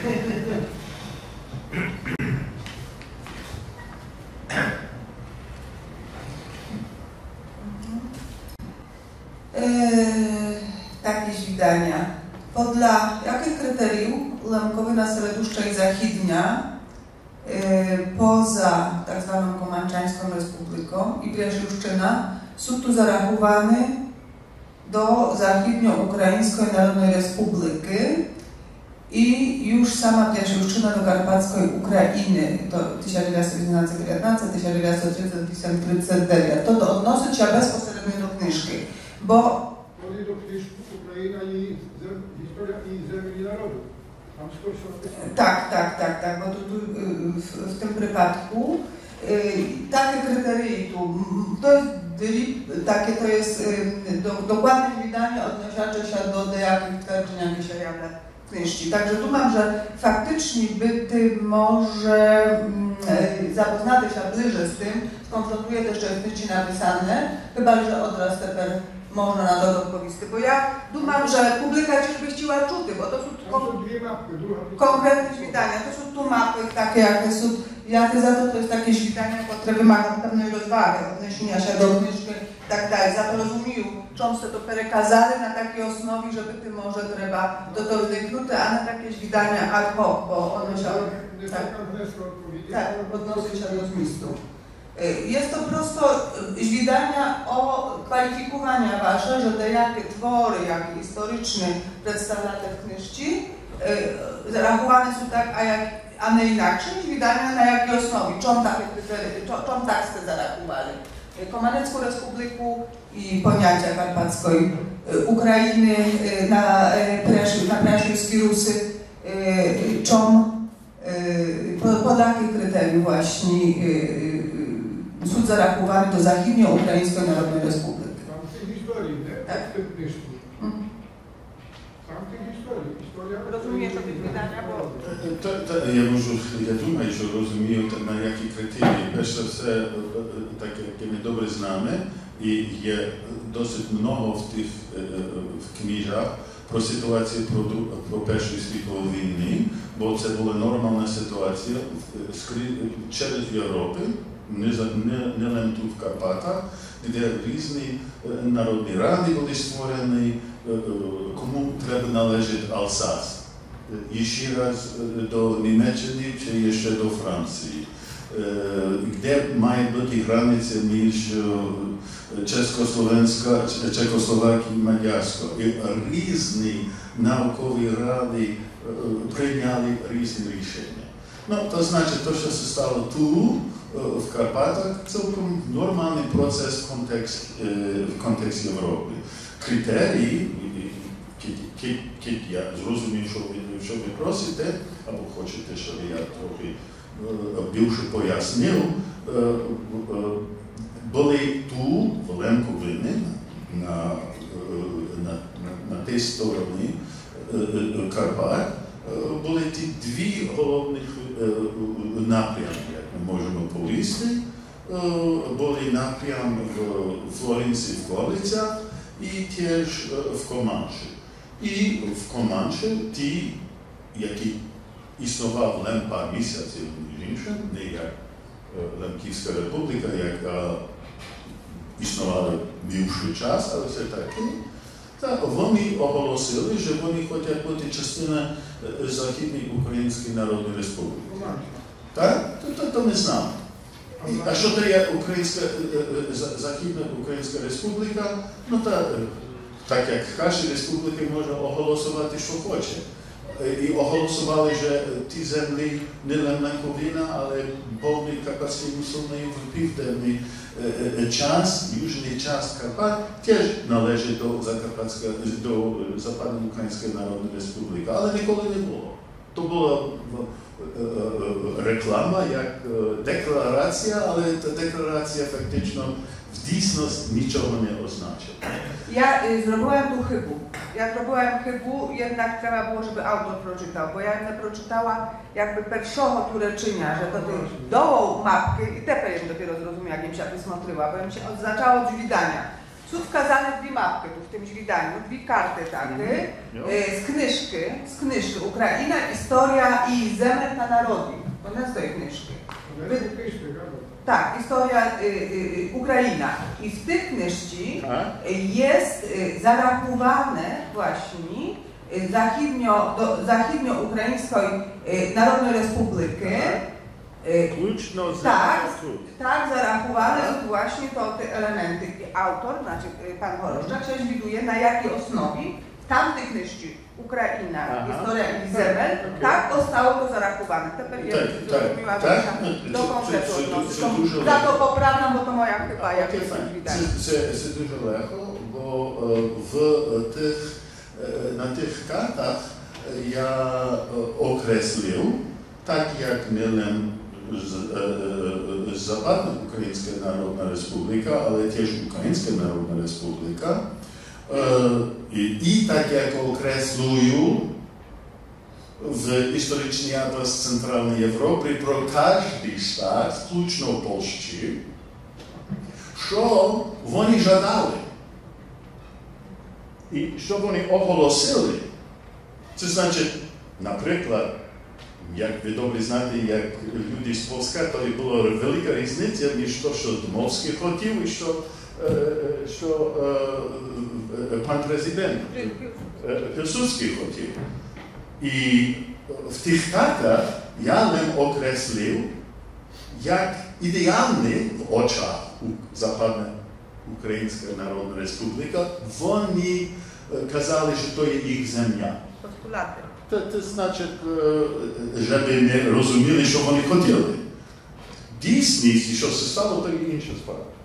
Eee, takie widania. Podla jakich kryteriów Lemkowy na Serduszczej Zachidnia poza tak zwaną Komanczańską Republiką i Piaśluszczyna są tu zarachowany do Zachidnio-Ukraińskiej Narodnej Republiki i już sama Piaśluszczyna do Karpackiej Ukrainy to tysiąc dziewięćset dziewiętnaście tysiąc dziewięćset trzydzieści tysiąc trzydzieści dziewięć. To to odnosi się bezpośrednio do kniżki, bo do kniżki Ukraina i historia i ziemi narodu. Tak, tak, tak, tak, bo tu, tu w, w tym przypadku y, takie kryteria tu, to jest, takie to jest y, do, dokładne wydanie odnoszące się do, do jakich twierdzeń, jakie się jawia w kniżki. Także tu mam, że faktycznie by ty może y, zapoznać się bliżej z tym, skonfrontuje też, że jest w kniżki napisane, chyba że odraz teraz można na to odpowiedzieć, bo ja dumam, że publika cię by chciała czuty, bo to są konkretne widania, to są tu mapy takie, jakie są, jakie za to to jest takie widania, które wymagają pewnej rozwagi, odniesienia się do kniżki i tak dalej. Za to rozumiem, często to przekazali na takiej osnowie, żeby ty może trzeba do to wniknąć, a na takie widania ad hoc, bo one się tak, tak, odnosi się do zmistu. Jest to prosto widania o kwalifikowania wasze, że te jakie twory, jakie historyczne przedstawiane w kniżki rachowane są tak, a, jak, a nie inaczej, widania na jakiej osnowie, czym takie czym tak ste zarachowali. Komanecką Republiku i poняття Карпатської України на перші, на перші Rusy, czym pod jakich kryteriów właśnie Sud zarachowany do Zachodnio-Ukraińskiej Narodnej Republiki. Tam tej historii, nie? Tak. W tym kniżku. Tam tej historii. Historia... Rozumiesz o tych pytaniach, bo... Та, та, я можу, я думаю, що розумію, на які критерії. Перш за все, так як ми добре знаємо, і є досить много в тих в книжах про ситуацію про, про Першу світову війну, бо це була нормальна ситуація через Європу, не, не, не лише тут в Карпатах, де різні народні ради були створені, кому треба належить Алсас. І ще раз до Німеччини чи ще до Франції, де має бути границя між Чеськословенська, Чехословакією і Мадярською. І різні наукові ради прийняли різні рішення. Ну, то значить, то, що це стало тут, в Карпатах, цілком нормальний процес в контексті, в контексті Європи. Критерії, кілька я зрозумів, що ви, що ви просите, або хочете, щоб я трохи більше пояснив, були тут, в Лемковині, на, на, на, на тій стороні Карпат, були ті дві головних напрямки, як ми можемо повісти. Були напрям в Флоренці, в Колицях і теж в Команші. І в Команші ті, які існував лише пару місяців, інше, не як Лемківська республіка, яка існувала більший час, але все таки, та вони оголосили, що вони хочуть бути частиною Західної Української Народної Республіки. Так? То, то, то не знаю. А що то є Українська, Західна Українська Республіка? Ну так, так як кожна республіка може оголосувати, що хоче. І оголосували, що ті землі не Лемковина, але повний Карпатський мусульманів в південний час, южний час Карпат теж належить до Закарпатської, до Западноукраїнської Народної Республіки, але ніколи не було. То була реклама, як декларація, але та декларація фактично w dійсності нічого не означає. Ja y, zrobiłam tu chybu. Jak robiłam chybu, jednak trzeba było, żeby autor przeczytał, bo ja nie przeczytała jakby pierwszego tureczenia, że to ty dołął mapkę i teper ją dopiero zrozumiała, jak mi się wysmotryła, bo im się odznaczało od dźwigania. Są wskazane dwie mapki tu w tym dźwiganiu, dwie karty takie, y, z knyżki, z knyżki Ukraina, historia i zemer na narodzi. To nie z tej knyżki. Tak, historia y, y, Ukraina. I w tych knyżci jest y, zarachowane właśnie y, zachodnio, do Zachodnio-Ukraińskiej y, Narodnej Republiki. Kluczno tak, tak, zarachowane są właśnie to te elementy. I autor, znaczy y, pan Choroszczak, się widuje na jakiej osnowie w tamtych knyżci Ukraina, Aha. historia i Izrael, okay. tak zostało to zarachowane. Teraz ja zrozumiałam, że tak? do konkretu odnoszę. Za to poprawam, bo to moja chyba jak okay, jest widać. Це дуже легко, бо в тих, на тих картах я окреслив, так як милим Западна Українська Народна Республіка, але теж Українська Народна Республіка, І, і так як окреслюю в історичній атлас Центральної Європи про кожний штат, включно Польщі, що вони жадали. І що вони оголосили. Це значить, наприклад, як ви добре знаєте, як люди з Польська, то була велика різниця між тим, що Дмовський хотів і що що е, пан президент Пілсудський хотів. І в тих картах я ним окреслив, як ідеальний в очах Западна Українська Народна Республіка, вони казали, що то є їх земля. Постулати. Це, це значить, щоб не розуміли, що вони хотіли. Дійсність, що це стало, то є інша справа.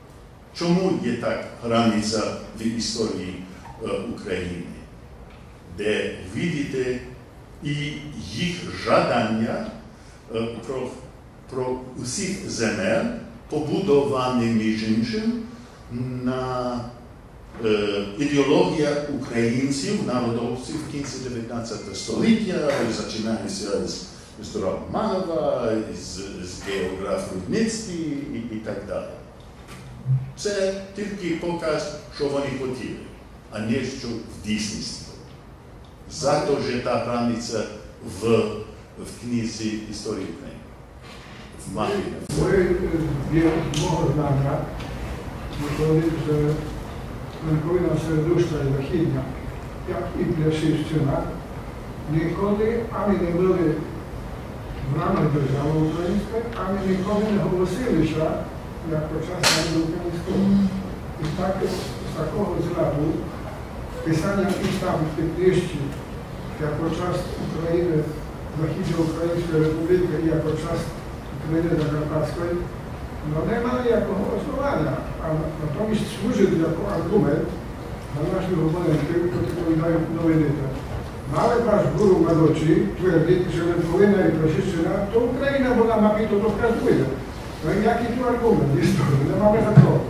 Чому є так границя в історії України? Де видите і їх жадання про, про усіх земель, побудовані між іншим на е, ідеологія українців, народовців в кінці дев'ятнадцятого століття, починається з містера Романова, з, з географ Рудницький і, і так далі. Це тільки показ, що вони хотіли, а не що в дійсності. Зато же та границя в, в книзі історії України. В мапі. Ви з мого знання виходить, що Верховина Середушка і Західня, як і Пляшівщина, ніколи ані не були в рамах держави української, ані ніколи не голосилися як почасна народу українського. І так, з такого зраду писання і там книжки, як почас України, Західноукраїнської Республіки і як почас України Закарпатської, no немає ніякого основання, а натомість служить як аргумент для наших опонентів, які повідають новини. Nawet wasz guru Madoci twierdzi, że Wędrowina i Prosiszczyna to Ukraina, bo na mapie to to wskazuje. No i jaki tu argument jest to? Nie mamy za to.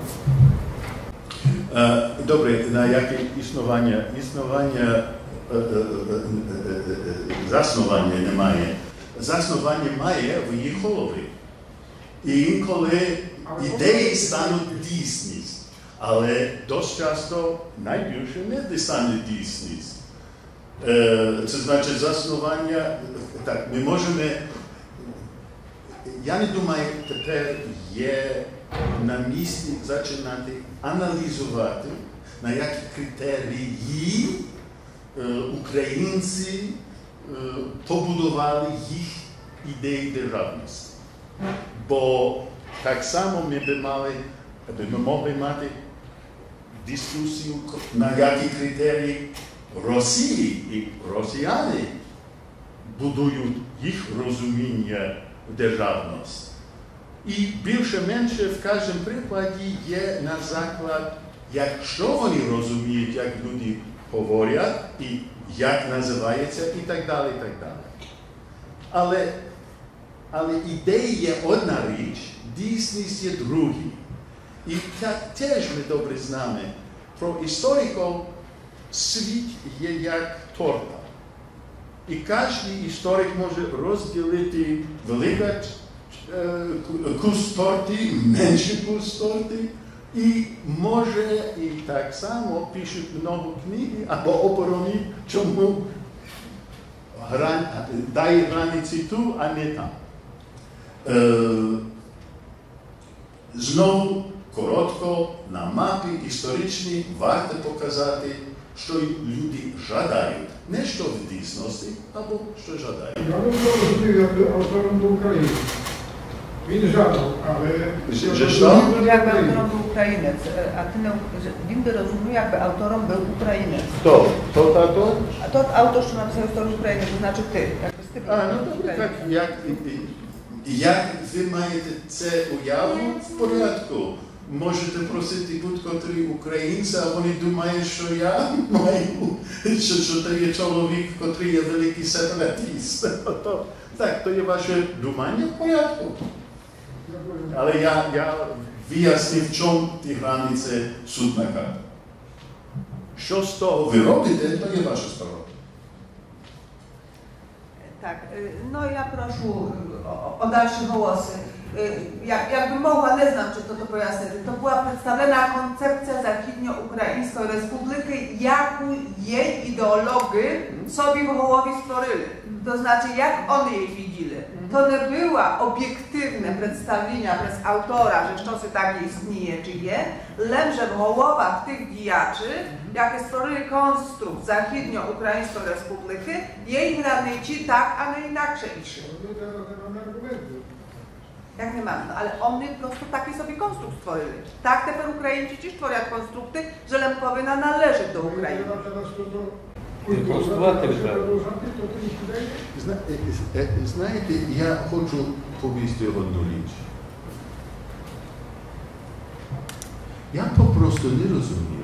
Добре, на яке існування? Існування, заснування немає. Заснування має в їх голові. І інколи ідеї стануть дійсність. Але досить часто найбільше не стане дійсність. Це значить заснування, так, ми можемо, я не думаю, тепер є на місці починати аналізувати, на які критерії українці побудували їх ідеї державності. Бо так само ми б мали, ми могли мати дискусію, на які критерії Росії і росіяни будують їх розуміння державності. І більше-менше в кожному прикладі є на заклад, якщо вони розуміють, як люди говорять, і як називається, і так далі, і так далі. Але, але ідея є одна річ, дійсність є друга. І так теж ми добре знаємо про істориків. Світ є як торта. І кожен історик може розділити великий кус торти, менший кус торти, і може і так само пишуть много книги або оборонять, чому гран... дай границі ту, а не там. Е... Знову коротко на мапі історичній варто показати, що люди жадають. Не що в дійсності, або що жадають. Я бym to rozumiał jakby autorem do Ukrainy. Він жадав, але... Że що? Jakby autorem był Ukrainec, a ty він би розумів, якби автором був українець. Хто? Хто тато? А тот автор, що написав історію України, то значить ти. Якби з тебе. А, ну добре, так, як, як ви маєте це уяву, в порядку. Можете просити будь-котрі українця, а вони думають, що я маю, що, що то є чоловік, котрий є великий сепаратист. Так, то є ваше думання в порядку. Але я, я вияснив, в чому ті границі сутнака. Що з того ви робите, то є ваша справа. Tak, no ja proszę o, o dalsze głosy. Jak, jakbym mogła, nie znam, czy to to pojasnić, to była przedstawiona koncepcja Zachidnio-Ukraińskiej Republiki, jaką jej ideologii sobie w głowie stworzyli. To znaczy, jak oni jej widzieli. To nie była obiektywne przedstawienia przez autora, że szczosy tak istnieje, czy nie, lecz że w głowach tych gijaczy, jakie stworzyli konstrukt Zachidnio-Ukraińskiej Republiki, jej granici tak, a nie inaczej iszy. Jak nie mam, no ale oni po prostu taki sobie konstrukt stworzyli. Tak teraz Ukraińcy ci stworzą konstrukty, że Lempowina należy do Ukrainy. Знаєте, я хочу повісти одну річ. Я попросту не розумію.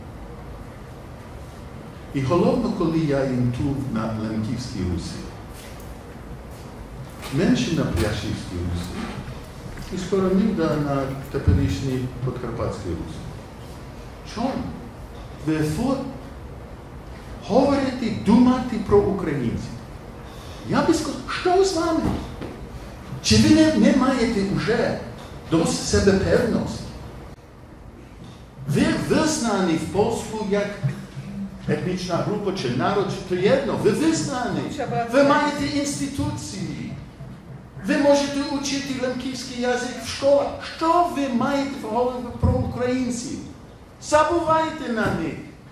І головно, коли я їм тут на Лемківській Русі. Менше на Пляшівській Русі. І скоро ніде на теперішній Подкарпатській Русі. Чому? Ви говорите, думати про українців. Я би сказав, що з вами? Чи ви не, не маєте вже до себе певності? Ви визнані в Польську як етнічна група чи народ, чи то єдно. Ви визнані. Ви маєте інституції. Ви можете вчити лемківський язик в школах. Що ви маєте в голові про українців? Забувайте на них.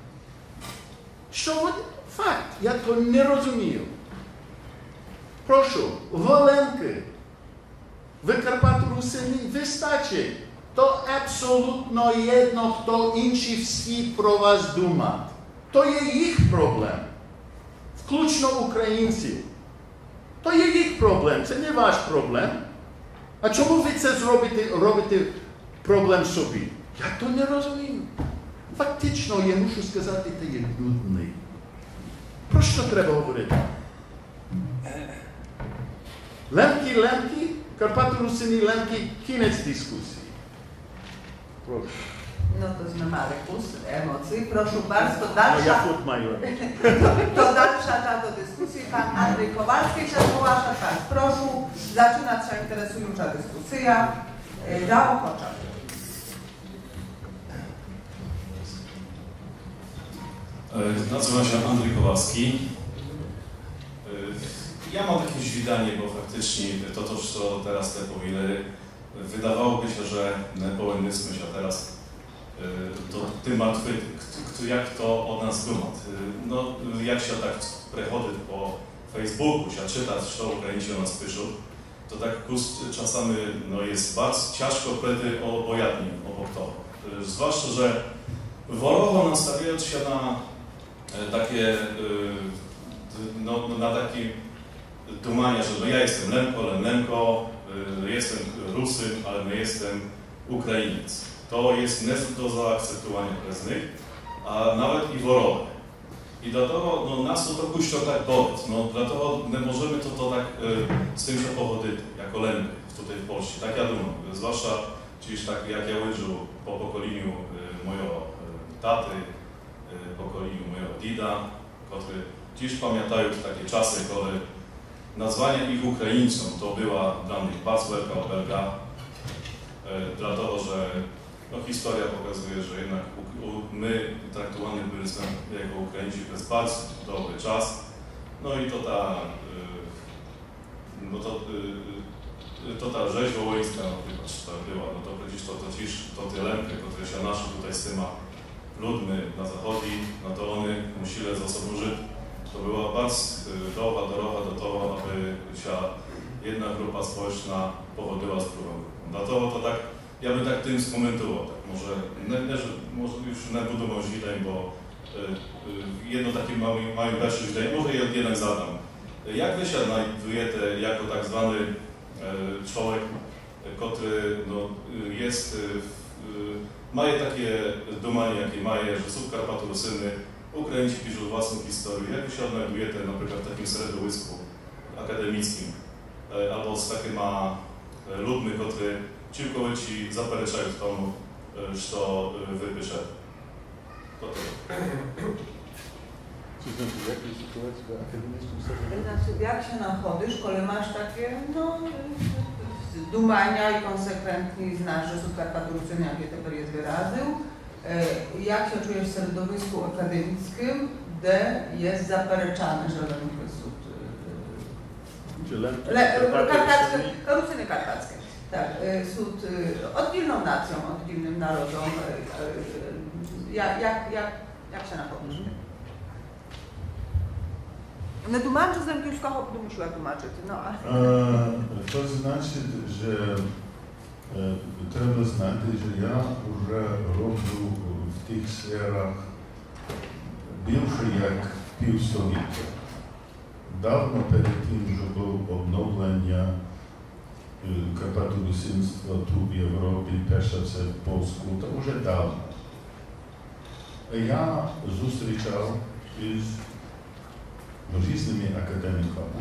Що ви? Факт. Я то не розумію. Прошу, Воленки, ви Карпато-Русини, вистачить. То абсолютно єдно, хто інший в світ про вас думає. То є їх проблем. Включно українців. То є їх проблем, це не ваш проблем. А чому ви це зробите, робите проблем собі? Я то не розумію. Фактично, я мушу сказати, це є людний. Про що треба говорити? Лемки, лемки, Карпато-Русини, лемки, кінець дискусії. Proszę. No to z Marykus, emocji. Proszę bardzo, to No dalsza, ja chłop mają. to dalsza ta do dyskusji. Pan Andrzej Kowalski się zgłasza. Tak, proszę, zaczyna się interesująca dyskusja. Dla ochocza. Nazywam się Andrzej Kowalski. Ja mam takie zwidanie, bo faktycznie to, to co teraz te powinny, wydawałoby się, że nie powinny myśleć, a teraz to tym martwy, jak to od nas dumać. No, jak się tak przechodzi po Facebooku, się czytać, co Ukraińcy o nas piszą, to tak czasami no, jest bardzo ciężko wtedy obojadnie obok tego. Zwłaszcza, że worowo nastawiając się na takie, no, na takie dumanie, że no ja jestem Lemko, Lemko, jestem Rusym, ale nie jestem Ukrainiec. To jest nie do zaakceptowania przez nich, a nawet i worowe. I dlatego no, nas to trochę jeszcze tak dodać. No, dlatego nie możemy to, to tak y, z tym się pochodzić, jako Lemky tutaj w Polsce. Tak ja думаю. Zwłaszcza, dziś tak jak ja łyżu po pokoleniu y, mojego y, taty, y, pokoleniu mojego dida, którzy dziś pamiętają takie czasy, kiedy nazwanie ich Ukraińcom to była dla nich bardzo wielka obelga, y, dlatego że no, historia pokazuje, że jednak u, u, my traktowani byliśmy jako Ukraińcy przez bardzo dobry czas. No i to ta, y, no to, y, to ta rzeź wołyńska, no, to była, no to przecież to, to, to, to te Lemky, które się nasze tutaj z tyma ludźmi na zachodzie, no to one musieli ze sobą żyć. To była bardzo y, dobra droga do tego, aby się jedna grupa społeczna powodziła z drugą. Dlatego to tak, ja bym tak tym skomentował, tak może, nie, nie, że, może już nie budował źle, bo y, y, jedno takie mały, mały pierwszy źle, może jednak zadam. Jak wy się znajdujecie jako tak zwany y, człowiek, który no, jest, y, y, ma takie dumanie, jakie ma, że są Karpato-Rusyny, Ukraińcy piszą własną historię. Jak wy się odnajdujecie na przykład w takim środowisku akademickim, y, albo z takimi ludźmi, którzy całkowicie zapereczają tomu, co wy piszecie. To tyle. Co znaczy, w jakiej sytuacji w akademickim środowisku? Znaczy, jak się nachodzisz, kiedy masz takie, no, dumania i konsekwentnie znasz, że są Karpato-Rusyny, jakie teraz jest wyrazył. Jak się czujesz w środowisku akademickim, gdzie jest zapereczane, że Lemky są karpackie, Rusyny karpackie. Tak, są oddzielną nacją, oddzielnym narodem. Jak, jak, jak, jak się nachodzisz? Не tłumaczę z Lemkiewskiego, bo musiała tłumaczyć, no ale... To znaczy, że trzeba znać, że ja już robił w tych sferach więcej jak pół stulecia. Dawno przed tym, że było odnowienie Карпаторусинство tu в Європі, перше це в Польську, то вже давно. Я зустрічав із різними академіками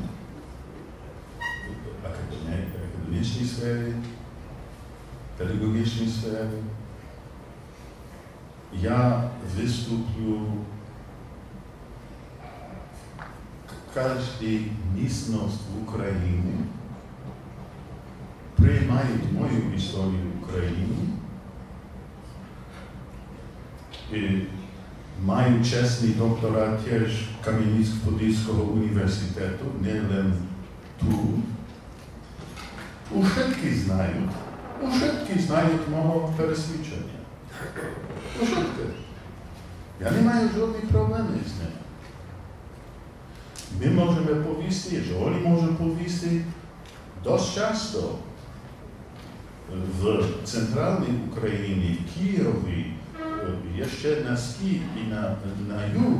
в академічній сфері, педагогічній сфері. Я виступлю в кожній місцевості в Україні, приймають мою історію України і маю чесний докторат теж Кам'янець-Подільського університету, не лише тут. Ушитки знають, ушитки знають мого пересвідчення. Ушитки. Я не маю жодних проблем з ним. Ми можемо повісти, що вони можуть повісти досить часто в центральній Україні, в Києві, ще на схід і на, на юг.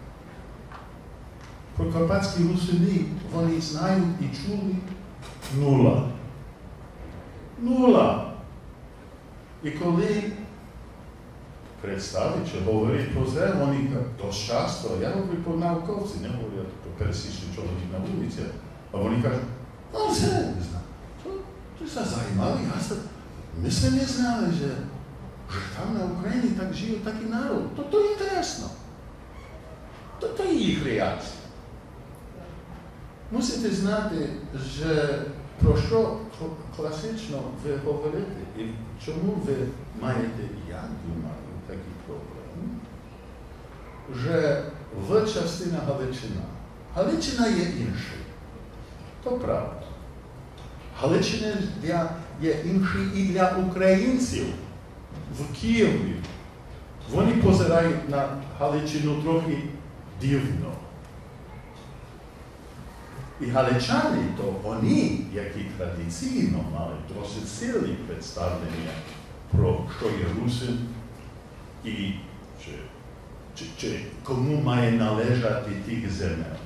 Про карпатські русини вони знають і чули нула. Нула. І коли представить, чи говорить про це, вони досить часто, я говорю про науковці, не говорю про пересічний чоловік на вулиці, а вони кажуть, ну це не знаю. To się zajmali, a myśmy nie znali, że, że tam na Ukrainie tak żyje taki naród. To to interesno. To to ich reakcja. Musicie znać, że proszę klasycznie wy говорите, i czemu wy маєте, ja думаю, taki problem, że w частина Галичина. Галичина є інша. To prawda. Галичина є інший і для українців в Києві. Вони позирають на Галичину трохи дивно. І галичани, то вони, які традиційно мали досить сильні представлення про що є русин і чи, чи, чи кому має належати тих земель.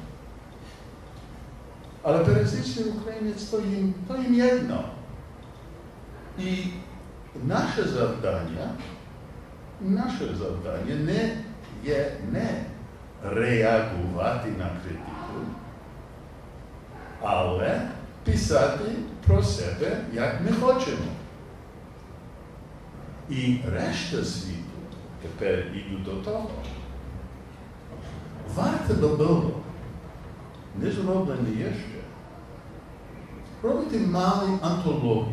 Але пересічний українець то їм, то їм єдно. І наше завдання, наше завдання не є не реагувати на критику, але писати про себе, як ми хочемо. І решта світу тепер іду до того. Варто би було, не зроблено є ще, робити малу антологію.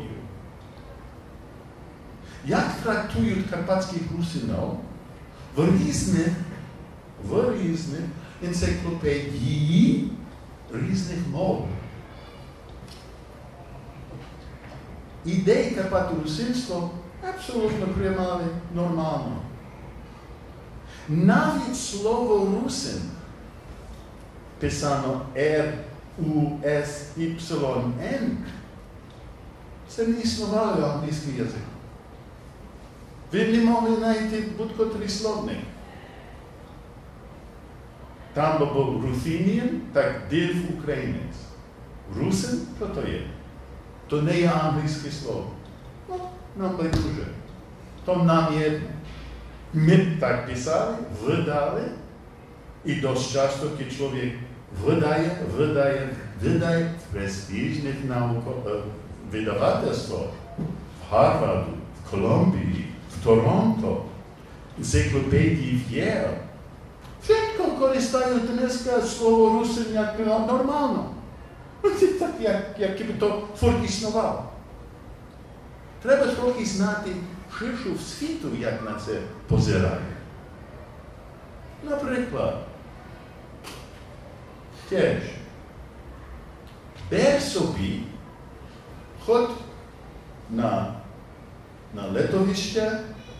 Як трактують карпатських русинів в різних, в різних енциклопедії різних мов. Ідеї карпаторусинства абсолютно приймали нормально. Навіть слово «русин» писано Р У С Y Н, це не існувало в англійському язику. Ви не могли знайти будь-котрий словник. Там був Ruthenian, так див українець. Русин, що то є? То не є англійське слово. Ну, нам байдуже. То нам єдно. Ми так писали, видали, і досить часто, коли чоловік видає, видає, видає в престижних видавательствах, в Гарварду, в Колумбії, в Торонто, енциклопедії в Єл. Wszystko korzystають dneska слово русин як нормально. Так, як, як то форт існував. Треба трохи знати ширшу світу, як на це позирає. Наприклад, теж, бер собі, ход на, на летовище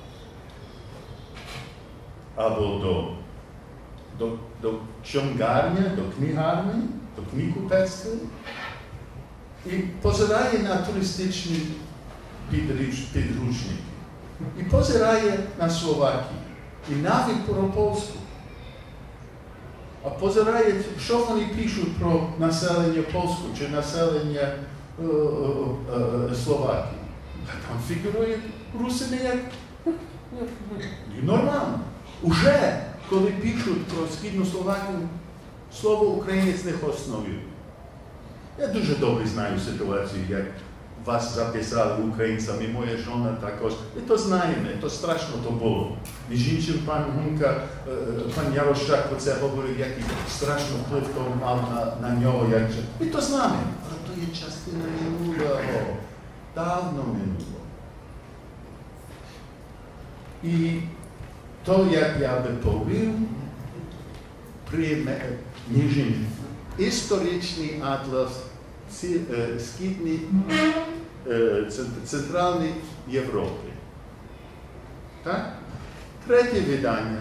або до До, до чонгарні, до книгарні, до книгкупецтва і позирає на туристичні підручники. І позирає на Словакію. І навіть про Польську. А позираєте, що вони пишуть про населення Польську чи населення е, е, е, Словакії. А там фігурують русини як нормально. Уже, коли пишуть про Східну Словакію, слово українець не основі. Я дуже добре знаю ситуацію, як вас записали українцями, моя жона також. І то знаємо, то страшно то було. Між іншим, пан Гунка, пан Ярощак про це говорив, який страшно вплив то мав на, на нього. Як же. І то знаємо. Але то є частина минулого. Давно минуло. І то, як я би повів, при між іншим, історичний атлас Східної, Центральної Європи. Так? Третє видання.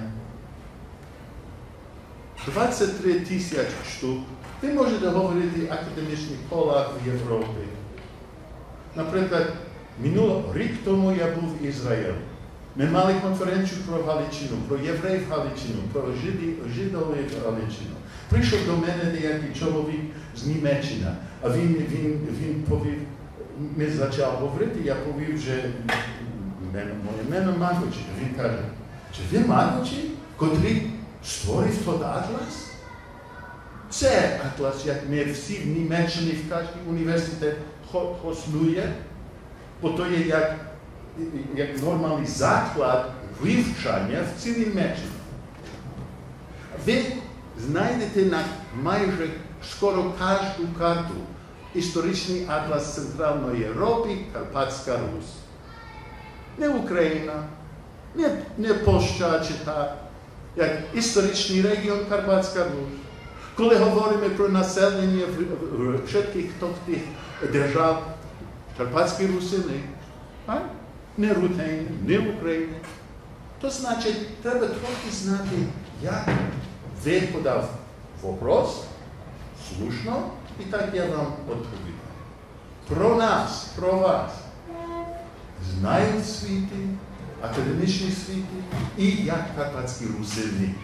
двадцять три тисячі штук. Ви можете говорити в академічних колах в Європі. Наприклад, минулого рік тому я був в Ізраїлі. Ми мали конференцію про Галичину, про євреїв Галичину, про жидів Галичину. Прийшов до мене деякий чоловік з Німеччини, а він, він, він повів, ми почали говорити, я повів, що моє ім'я Магочі. Він каже, чи ви Магочі, котрий створив той атлас? Це атлас, як ми всі в Німеччині, в кожній університеті існує, бо то є як, як нормальний заклад вивчання в цілій Німеччині. Ви знайдете на майже скоро кожну карту історичний атлас Центральної Європи, Карпатська Русь. Не Україна, не, не Польща чи так, як історичний регіон Карпатська Русь. Коли говоримо про населення всіх тих держав Карпатської Русини, не Рутені, не України, то значить, треба трохи знати, як ви подав вопрос, слушно, і так я вам відповідаю. Про нас, про вас знають світи, академічні світи і як карпатські русини.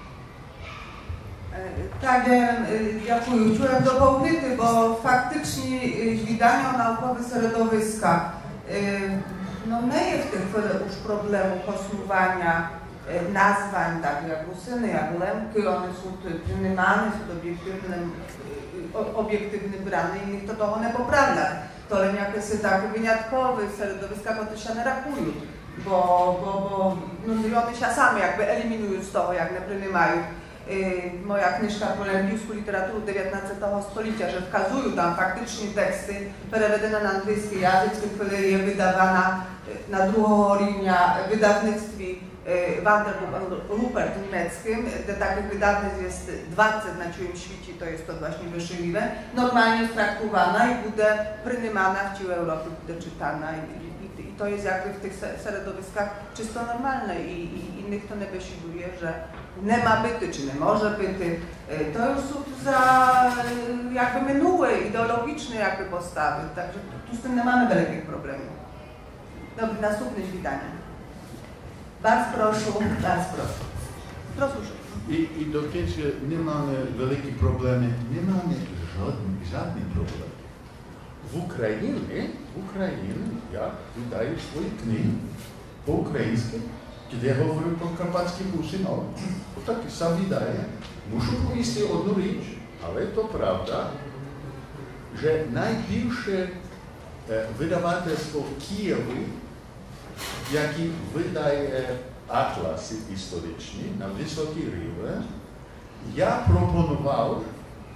Tak, дякую. Chciałem dopełnić, bo faktycznie widania naukowe środowiska no nie jest w tej chwili już problemu posługiwania nazwań, tak jak Rusyny, jak Lemki, one są przyjmowane, są obiektywne, obiektywne brane i niech to, to one poprawia. To jakieś tak wyjątkowe środowiska, bo to się nie rakują, bo, bo, bo no, one się same jakby eliminują z tego, jak nie przyjmowają. Moja kniżka про англійську літературу dziewiętnastego століття, że wskazują tam faktycznie teksty przewiedzone na angielski język, w której jest wydawana na drugą linię w wydawnictwie Vanderbilt Rupert niemieckim, gdzie takich wydawnictw jest dwadzieścia na całym świecie, to jest to właśnie wyszliwe, normalnie traktowana i będzie przyjmowana w całej Europie, będzie czytana i, i, i to jest jakby w tych środowiskach czysto normalne i, i innych to nie wysiłuje, że nie ma byty, czy nie może byty. To już są za jakby minłe, ideologiczne jakby postawy, także tu z tym nie mamy wielkich problemów. Dobrze, następne witanie. Bardzo proszę, bardzo proszę. Proszę. I, i do końca nie mamy wielkich problemów, nie mamy żadnych, żadnych problemów. W Ukrainie, w Ukrainie ja wydaję swoje knihy po ukraińsku, kiedy ja mówię po karpackim Rusy, no, to tak sam wydaje. Muszę powiedzieć jedną rzecz, ale to prawda, że największe wydawnictwo w Kijowie, jaki wydaje atlasy historyczne na wysokiej rywę, ja proponował e,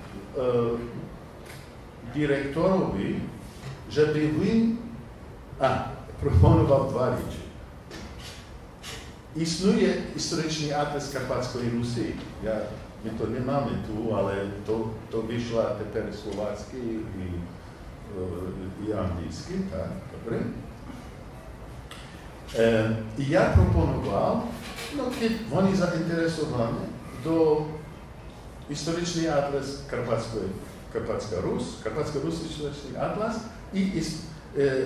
dyrektorowi, żeby wyn... A, proponował dwa rzeczy. Istnieje historyczny atlas Karpackiej Rusy. Ja, my to nie mamy tu, ale to, to wyszła teraz słowackie i, i, i angielskie, tak, dobre? E, I ja proponował, no kiedy oni zainteresowani, do historyczny atlas Karpackiej, Karpacka Rus, Karpacka Rus historyczny atlas i ist, e, e,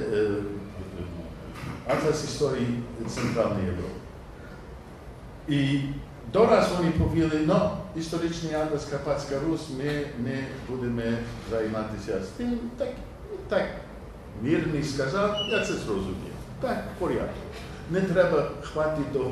atlas historii centralnej Europy. I Doraz вони повіли, ну, історичний атлас Карпатська Русь, ми не будемо займатися з тим. Так, так, Мирний сказав, я це зрозумів. Так, порядок. Не треба хватити до,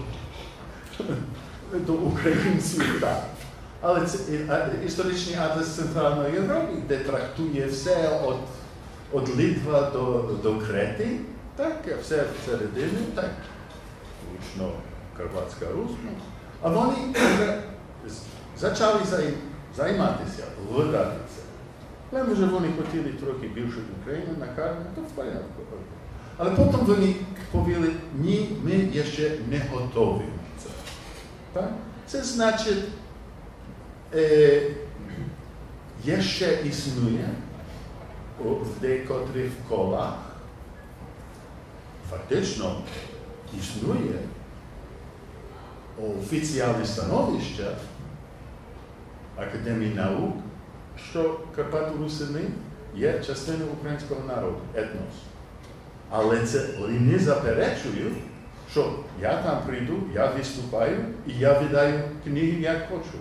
до українців, так. Але це історичний атлас Центральної Європи, де трактує все від, від Литва до, до Крети, так, все всередину, так, лучно Карпатська Русь. А вони вже почали займатися, вгадати це. Але може вони хотіли трохи більше України на кармі, то в порядку. Але потім вони повіли, ні, ми ще не готові на це. Так? Це значить, е, ще існує в декотрих колах, фактично існує офіціальне становище Академії наук, що Карпато-Русини є частиною українського народу, етнос. Але це вони не заперечують, що я там прийду, я виступаю і я видаю книги, як хочу.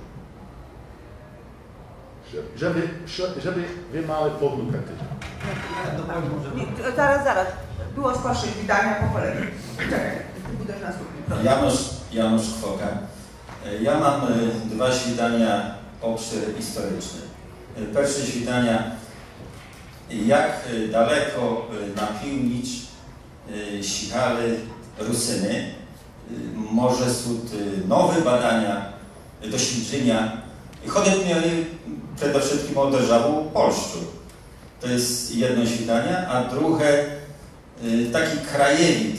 Щоб, щоб ви мали повну картину. Зараз, зараз. Było skorsze witania po kolei. Czekaj, ty będziesz następny. Janusz, Janusz Kwoka. Ja mam dwa świdania obszar historyczny. Pierwsze świdania, jak daleko na piwnicz sięgały Rusyny. Może są nowe badania, doświadczenia. Chodzi mieli przede wszystkim o державу Polszczu. To jest jedno świdanie, a drugie taki krajewid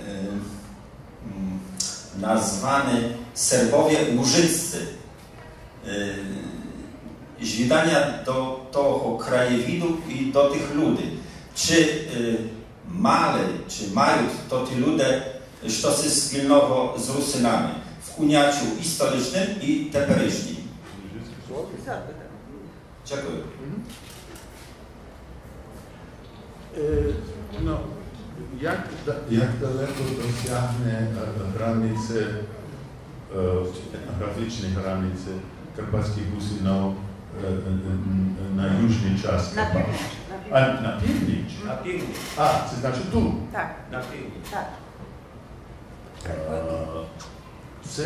nazwany Serbowie Łużyccy. Zwidania do tego krajewidu i do tych ludzi. Czy mali, czy mają to ci ludzie coś wspólnego z Rusynami w uniaczu historycznym i teperycznym? Dziękuję. No, jak, jak daleko dosiahne granice, etnograficzne granice karpatskich Rusynów na jużny czas? Na piwnicz. A, na piwnicz? Na piwnicz. A, to znaczy tu? Tak. Na piwnicz. Tak. Це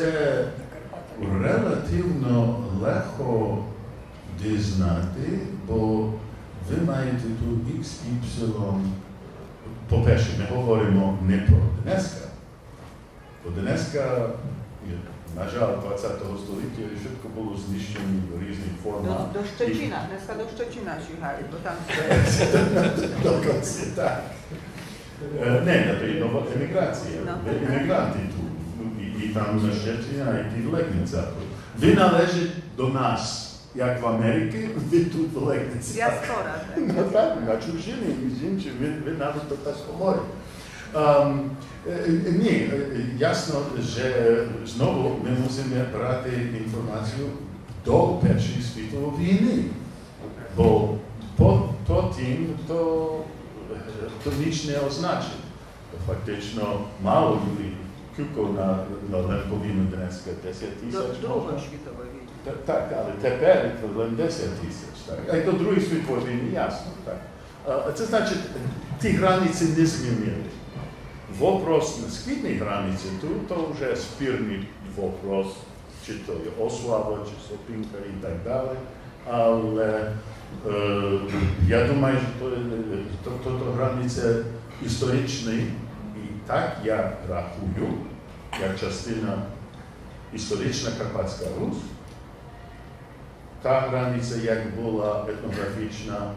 релативно легко дізнати, бо ви маєте тут ікс іпсилон. По-перше, ми говоримо не про Донецька. Бо Донецька, на жаль, двадцятого століття швидко було знищено в різних формах. Do, do Szczecina, Dneska do Szczecina jechali, bo tam... До кінця, так. Не, to jest nowa emigracja. Emigranti tu. I, i tam na Szczecina, i ty w Legnica. Wy należy do nas. Jak w Ameryce, wy tu w Legnicy. Diaspora. No tak, na чужині, між іншим, ви, ви навіть до Таскоморі. Um, ні, ясно, що знову ми мусимо брати інформацію до Першої світової війни. Бо потім то, то ніч не означить. Фактично мало людей, кілько на, на Левковину Донецька, десять тисяч. Do Другої світової війни. Так, але тепер десять тисяч. А й до Другої світової війни ясно. Так. Це значить, ті границі не змінили. Вопрос на східній границі, тут то вже спірний вопрос, чи то є Ослава, чи Сопінка і так далі. Але е, я думаю, що то, то, то границя історична, і так я рахую, як частина історична Карпатська Русь. Та границя, як була етнографічна,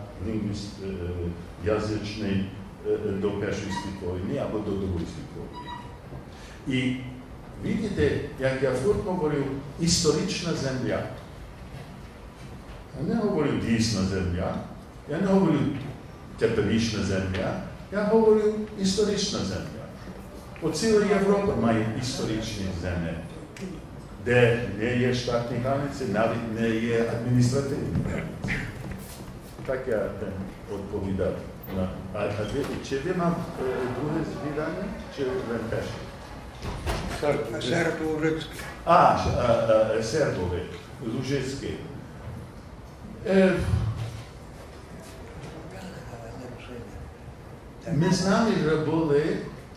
язична до Першої світової війни або до Другої світової війни. І бачите, як я вчора говорив, історична земля. Я не говорю дійсна земля, я не говорю теперішня земля, я говорю історична земля. Бо ціла Європа має історичні землі, де не є штатні границі, навіть не є адміністративні границі. Так я відповідав. А, а ви, чи ви мав друге звідання, чи перше? Serbo-Łużycki. A, a, a Serbowie, Łużycki. E, my znamy, że były e,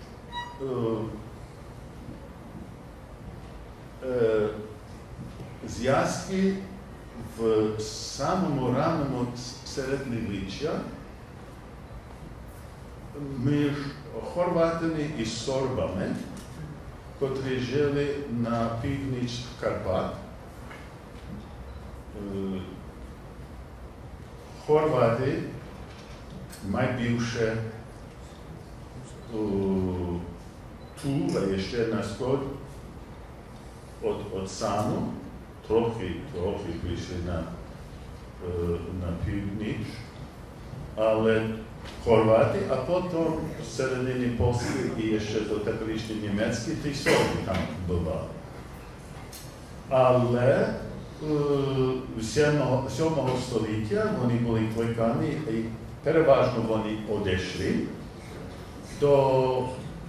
e, związki w samym ranym od średniowiecza między Chorwatami i Sorbami, którzy żyli na południu Karpat. Chorwaty najbliższe tu, a jeszcze na wschód od oceanu, trochę, trochę bliżej na, na południe, ale Chorwaty, a potem w seredinie Polski i jeszcze do teperiszny niemiecki, te Sorby tam bywali. Ale w siódmego stulecia oni byli klekani i przeważnie oni odeszli do,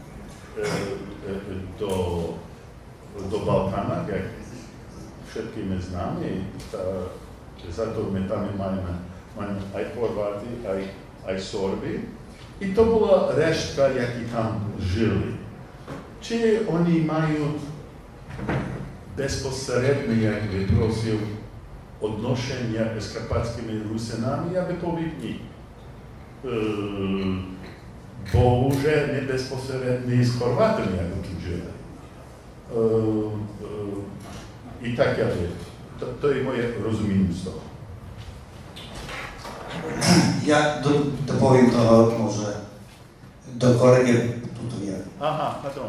do, do Bałkana, jak wszyscy my znamy, za to my tam mamy, mamy aj Chorwaty, aj aj Sorby. I to była resztka, jaki tam żyli. Czy oni mają bezpośrednie, jakby prosił, odnoszenia z karpackimi Rusynami? Ja by powiedział nie. Yy, bo już nie bezpośrednio z Chorwatami, jak tu żyli. Yy, yy, I tak ja wiem. To, to jest moje rozumienie z tego. Ja do, dopowiem to może do kolegi tutaj. Aha, pardon.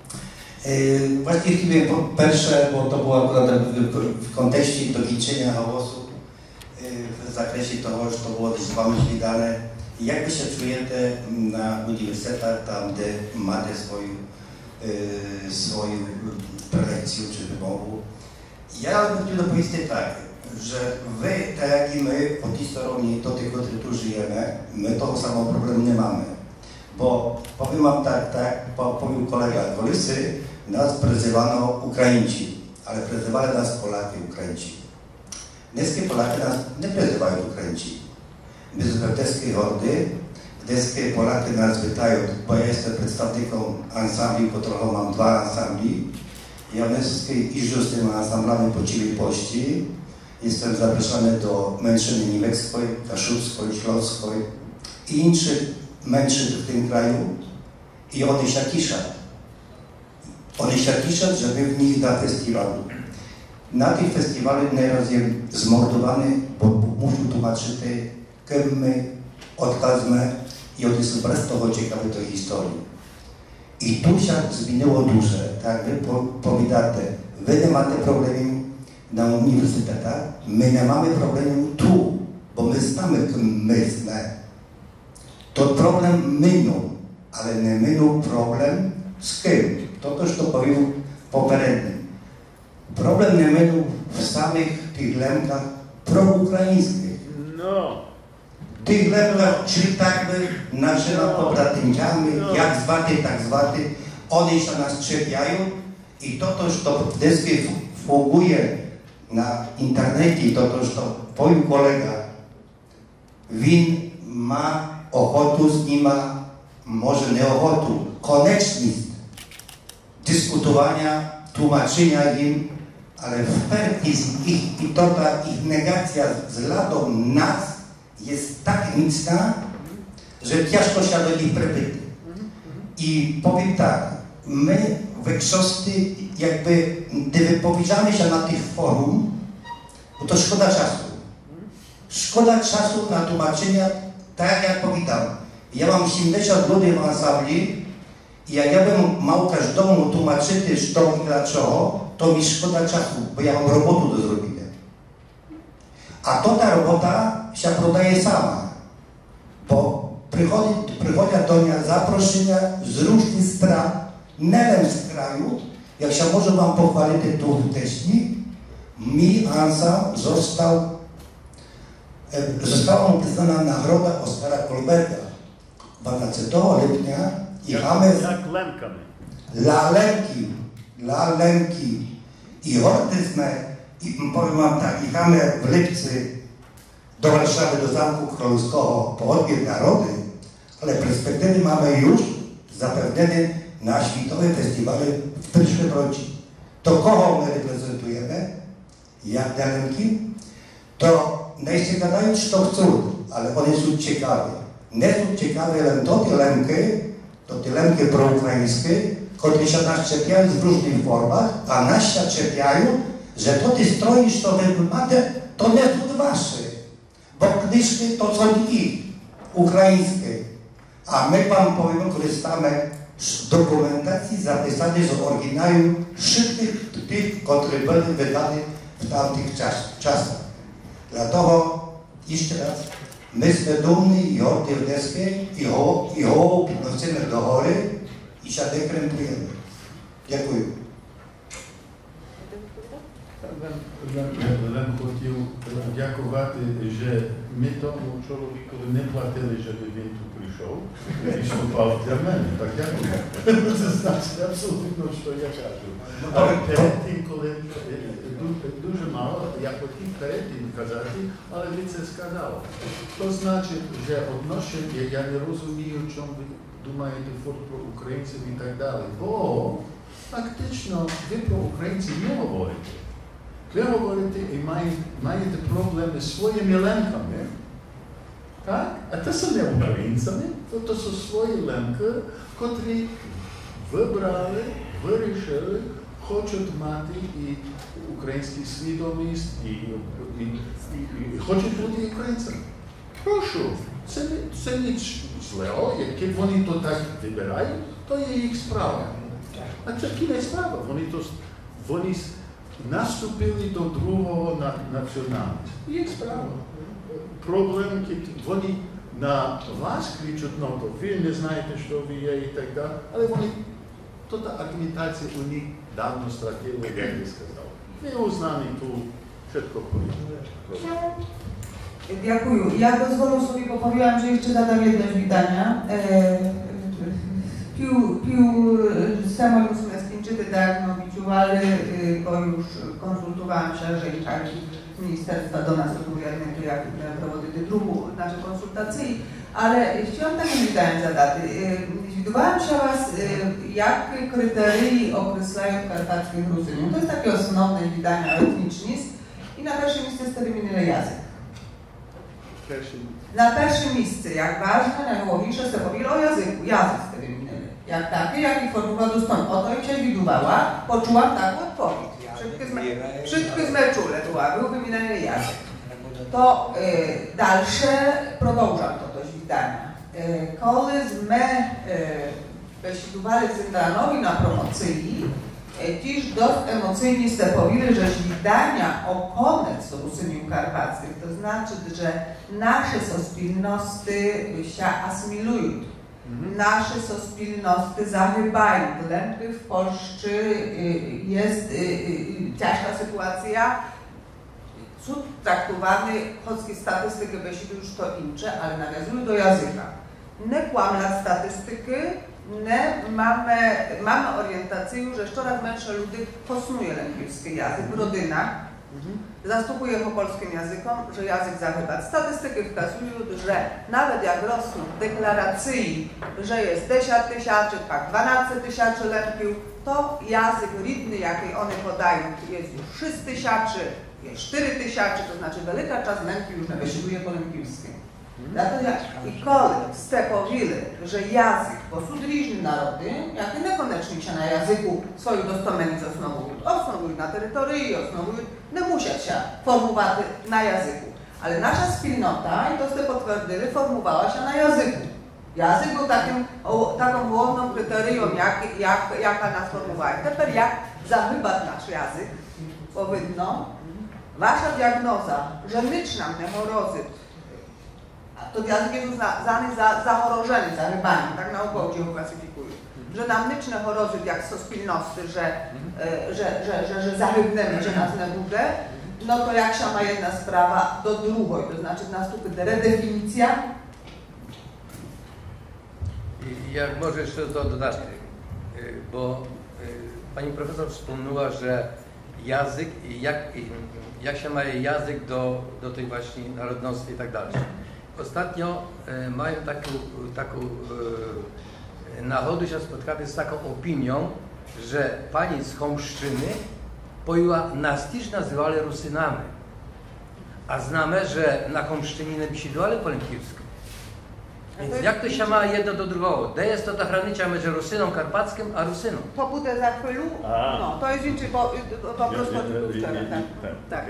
Yy, właśnie chciałem po pierwsze, bo to było akurat w, w, w kontekście doliczenia hałasu, yy, w zakresie tego, że to było też z wami widane. Jak wy się czujecie na uniwersytetach, tam gdzie macie swoją, yy, swoją prelekcję czy wymowę? Ja bym chciał powiedzieć tak, że wy, tak jak i my, po tej stronie, do tego, którzy tu żyjemy, my tego samego problemu nie mamy. Bo powiem wam tak, tak, powiem kolega, Kolysy nas prezywano Ukraińcy, ale prezywali nas Polacy Ukraińcy. Dneskie Polacy nas nie prezywają Ukraińcy. My z brateckiej hordy, dneskie Polacy nas pytają, bo ja jestem przedstawicielem ansambli, którego mam dwa ansambli. Ja dneskie jeżdżę z tymi ansamblami po całej Polsce. Jestem zaproszony do mężczyzny niemieckiej, kaszubskiej, śląskiej i innych mężczyzn w tym kraju. I oni się cieszą. Oni się cieszą, żeby w nich na festiwalu. Na tym festiwalu nieraz jest zmordowany, bo muszą tłumaczyć, kim my odkazmy i oni są bardzo ciekawe tej historii. I tu się zmieniło dużo, tak wy powiadacie, wy nie macie problemu na uniwersytetach, my nie mamy problemu tu, bo my znamy, kim my znamy. To problem minął, ale nie minął problem z kim. To też to powiedział poprzednio. Problem nie minął w samych tych lękach proukraińskich. No. Tych lękach, czyli tak by naszymi pobratymcami, no. jak zwaty, tak zwaty, oni się nas czepiają i to też to deskie fuguje na internecie, to też to powiem kolega, win ma ochotę z nim, może nie ochotę, konieczność dyskutowania, tłumaczenia im, w pewnie z ich, i to ta ich negacja z ladą nas jest tak mocna, że ciężko się do nich prebyty. I powiem tak, my we książce jakby, gdy wypowiadamy się na tych forum, to szkoda czasu. Szkoda czasu na tłumaczenia, tak jak powiedziałem. Ja mam siedemdziesiąt ludzi w ansambli i jak ja bym miał każdemu tłumaczyć, co i dlaczego, to mi szkoda czasu, bo ja mam robotę do zrobienia. A to ta robota się prodaje sama, bo przychodzi, przychodzą do mnie zaproszenia z różnych stron, nie wiem z kraju, jak się może wam pochwalić tu wcześniej, mi ansambl został, została mu przyznana nagroda Oskara Kolberga. dwunastego lipca jechamy Jak lękami. dla lęki, dla Lemki i hordyzmę, i powiem wam tak, jechamy w Lipcy do Warszawy, do Zamku Królewskiego po odbiór narody, ale perspektywy mamy już zapewnione na światowe festiwale w przyszłym roku. To kogo my reprezentujemy, jak dla Lemki, to najście gadają, co chcą, ale one są ciekawe. Nie są ciekawe ale to te Lemki, to te Lemki proukraińskie, które się nas czepiają w różnych formach, a nas się czepiają, że to te stroje, co wy macie, to nie są wasze. Bo kniżki to są ich, ukraińskie. A my wam powiem, korzystamy z dokumentacji zapisanej z oryginału wszystkich tych, które były wydane w tamtych czas, czasach. Dlatego, jeszcze raz, my jesteśmy dumni i hordy wnioskie i ho podnosimy do góry i się dekrętujemy. Dziękuję. Lem хотів дякувати, що ми тому чоловікові не платили, щоб він тут прийшов і виступав для мене. Так дякую. Це значить абсолютно, що я кажу. Але перед тим, коли дуже мало, я хотів перед тим казати, але ви це сказали. То значить, що відношення, я не розумію, чому ви думаєте про українців і так далі. Бо фактично ви про українців не говорите. Ви говорите і маєте проблеми з своїми лемками, так? А це са не українцями, то, то са свої лемки, котрі вибрали, вирішили, хочуть мати і українську свідомість, і, і, і, і хочуть бути українцями. Прошу, це, це ніч злого, як вони то так вибирають, то є їх справа. А це кінець справа, вони то, вони наступили до другого націоналізму. Їх справа. Проблеми, вони на вас кричуть, ну, то ви не знаєте, що ви є і так далі, але вони, то та аргументація у них давно стратила, як я сказав. Не узнані ту wszystko powiedzieć. Dziękuję. Ja pozwolę sobie, bo powiedziałam, że jeszcze zadam jedno witania. Più, più stiamo skończyli diagnostici, bo już konsultowałam się, że i tak ministerstwa do nas odpowiadają, to jak prowadzić drugą znaczy konsultacji, ale chciałam takie pytanie zadać. Zwidowałam się was, jakie kryterii określają karpackie Gruzynów. To jest takie osnovne wydania etniczne i na pierwszym miejscu jest terminal język. Na pierwszym miejscu, jak ważne, najważniejsze jest powiedzieć o języku, język terminal. Jak takie, jak i formuła dostąp. Oto im się widywała, poczułam taką odpowiedź. Wszystkie zmeczule była, był wymieniony język. To y, dalsze продовжam to dość wydania. Y, Коли ми висвітлювали Зінданові на промоції, ті ж досить емоційні сте повіли, що віддання о конець Русинів Карпатських, to znaczy, że nasze суспільності się asymilują. Nasze suspilności zahybają. W Polsce jest ciężka sytuacja. Są traktowane, choć statystyki wyszły już to inne, ale nawiązują do języka. Nie kłamać statystyki, nie mamy, mamy orientację, że coraz więcej ludzi posunuje angielski język w rodzinach. Zastępuje go polskim językom, że język zahyba. Statystyki wskazują, że nawet jak rosną deklaracji, że jest dziesięć tysięcy, tak dwanaście tysięcy lemków, to język rodny, jaki one podają, jest już sześć tysięcy, jest cztery tysiące, to znaczy wielka część lemków już nie wysiłuje po lemkiwskim. Dlatego i kole ste powiedzieli, że język, bo są różne narody, jakie niekoniecznie się na języku swoich dostomeni osnowują. Osnowują na terytorii, osnowują, nie muszą się formować na języku. Ale nasza wspólnota, i to ste potwierdzili, formowała się na języku. Język był takim, o, taką główną kryterium, jak, jak, jaka nas formowała. Teraz jak zahybać nasz język, powinno, wasza diagnoza, że nic nam nie chorozy, to język jest uznany za zachorożenie, za rybanie, tak naukowo go klasyfikują. Że nam nic nie chorozy jak suspilności, że, że, że, że, że zahybnemy, że nas nie bude, no to jak się ma jedna sprawa do drugiej, to znaczy następuje redefinicja. Jak może jeszcze to dodać, bo Pani profesor wspomniała, że język, jak, jak się ma język do, do tej właśnie narodności i tak dalej. Ostatnio e, mają taką, taką e, nachodu się spotkać z taką opinią, że pani z Chomszczyny pojęła nas też nazywali Rusynami. A znamy, że na Chomszczynie nie bisiedowali po lękiwsku. Więc jak to się ma jedno do drugiego? Де jest to ta granica między Rusyną karpackim a Rusyną? To będzie za chwilę, no, to jest więcej po, po prostu wczoraj, tak. tak.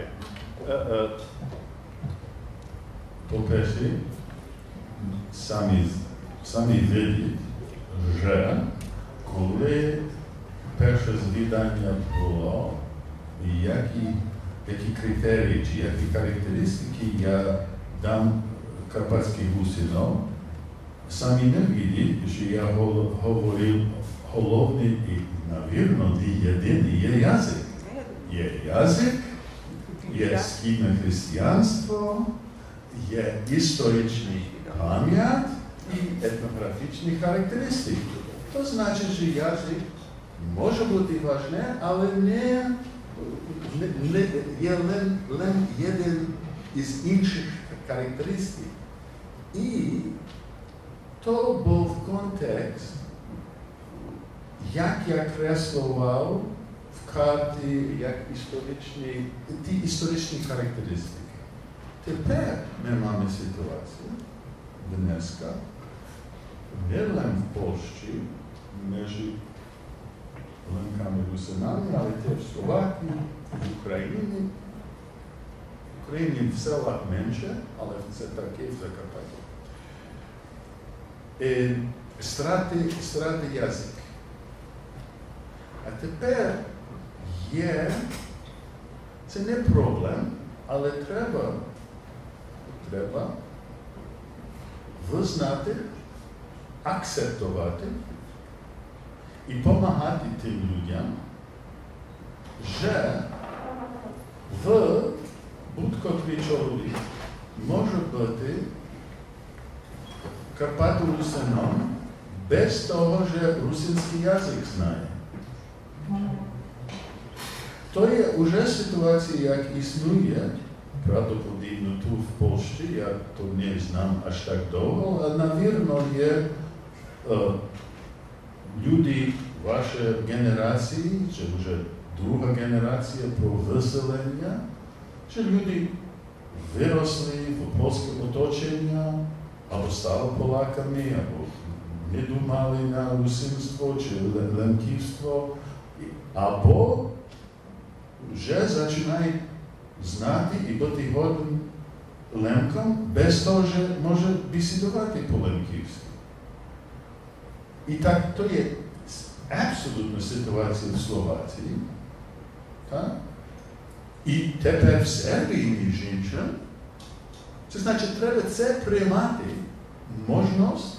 Po pierwsze, sami, sami wiedzieć, że kiedy pierwsze zwidanie było i jaki, jakie kryteria, czy jakie charakterystyki ja dam karpackim Rusynom, sami nie wiedzieli, że ja говорил головний і, навірно, єдиний є язик. Є язик, є східне християнство, є історичний пам'ять і етнографічні характеристики. То значить, що язик може бути важний, але не, не, не є лише один із інших характеристик. І to був контекст, як я креслував в карті, як історичні, ті історичні характеристики. Тепер ми маємо ситуацію, днеска, не лише в Польщі, між лемками русинами, але теж в Словакії, в Україні. В Україні в селах менше, але це таке в Закарпатті. Страти, страти язик. А тепер є, це не проблем, але треба, треба визнати, акцептувати і допомагати тим людям, що в будь-котрій чоловік може бути Карпату Русином без того, що русинський язик знає. То є вже ситуація, як існує, правдоподібно тут в Польщі, я то не знам аж так довго, але, навірно, є е, люди вашої генерації, чи вже друга генерація про виселення, що люди виросли в польському оточенні, або стали полаками, або не думали на русинство чи лемківство, або вже починають знати і бути годним лемком, без того, що може бесідувати по-лемківськи. І так, то є абсолютна ситуація в Словації. Так? І тепер в Сербії, між іншим, це значить, треба це приймати можливість,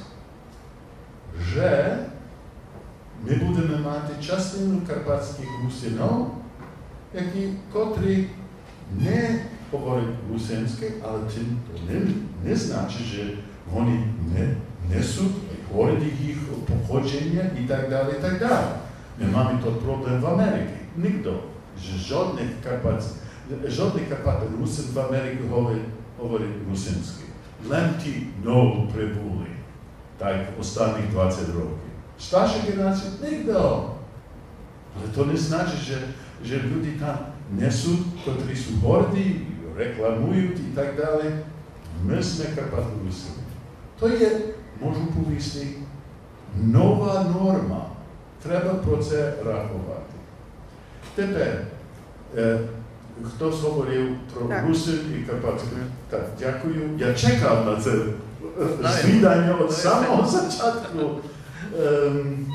що ми будемо мати частину карпатських русинів, які, котрі не говорять русинське, але тим то не, не значить, що вони не несуть горді їх походження і так далі, і так далі. Ми маємо той проблем в Америці. Ніхто, жодних карпатських, жодних карпатських русин в Америці говорить говорить русинське. Лем ті нову прибули, так, останніх двадцять років. Старша генерація – ніхто. Але то не значить, що, що люди там несуть, котрі са горді, рекламують і так далі. Ми сме Карпати русини. То є, можу повісти, нова норма. Треба про це рахувати. Тепер, е, хтось говорив про так. Русин і Карпатську. Так, дякую. Я чекав на це звідання від самого початку. Ем,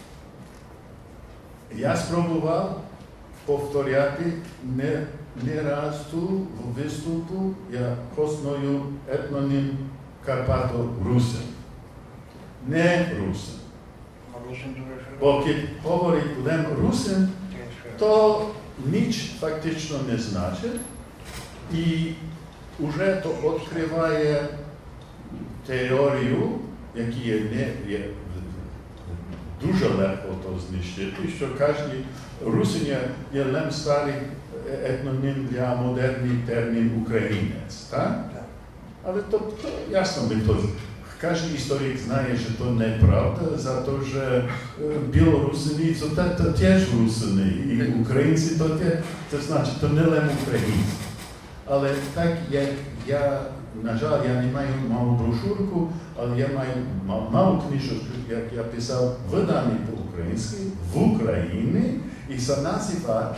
я спробував повторяти не, не раз тут в виступу, я косною етнонім Карпато Русин. Не Русин. Бо коли говорить лем Русин, то ніч фактично не значить, і вже то відкриває теорію, які є, не, є дуже легко то знищити, що кожен русин є лем старий етнонім для модерний термін українець, так? Але то, то ясно, ми то, кожен історик знає, що то неправда, за те, що білорусини, то, то, то теж русини, і українці, то, те, то значить, то не лем українці. Але так, як я, на жаль, я не маю малу брошурку, але я маю малу книжку, як я писав, виданий по-українськи, в Україні, і це називає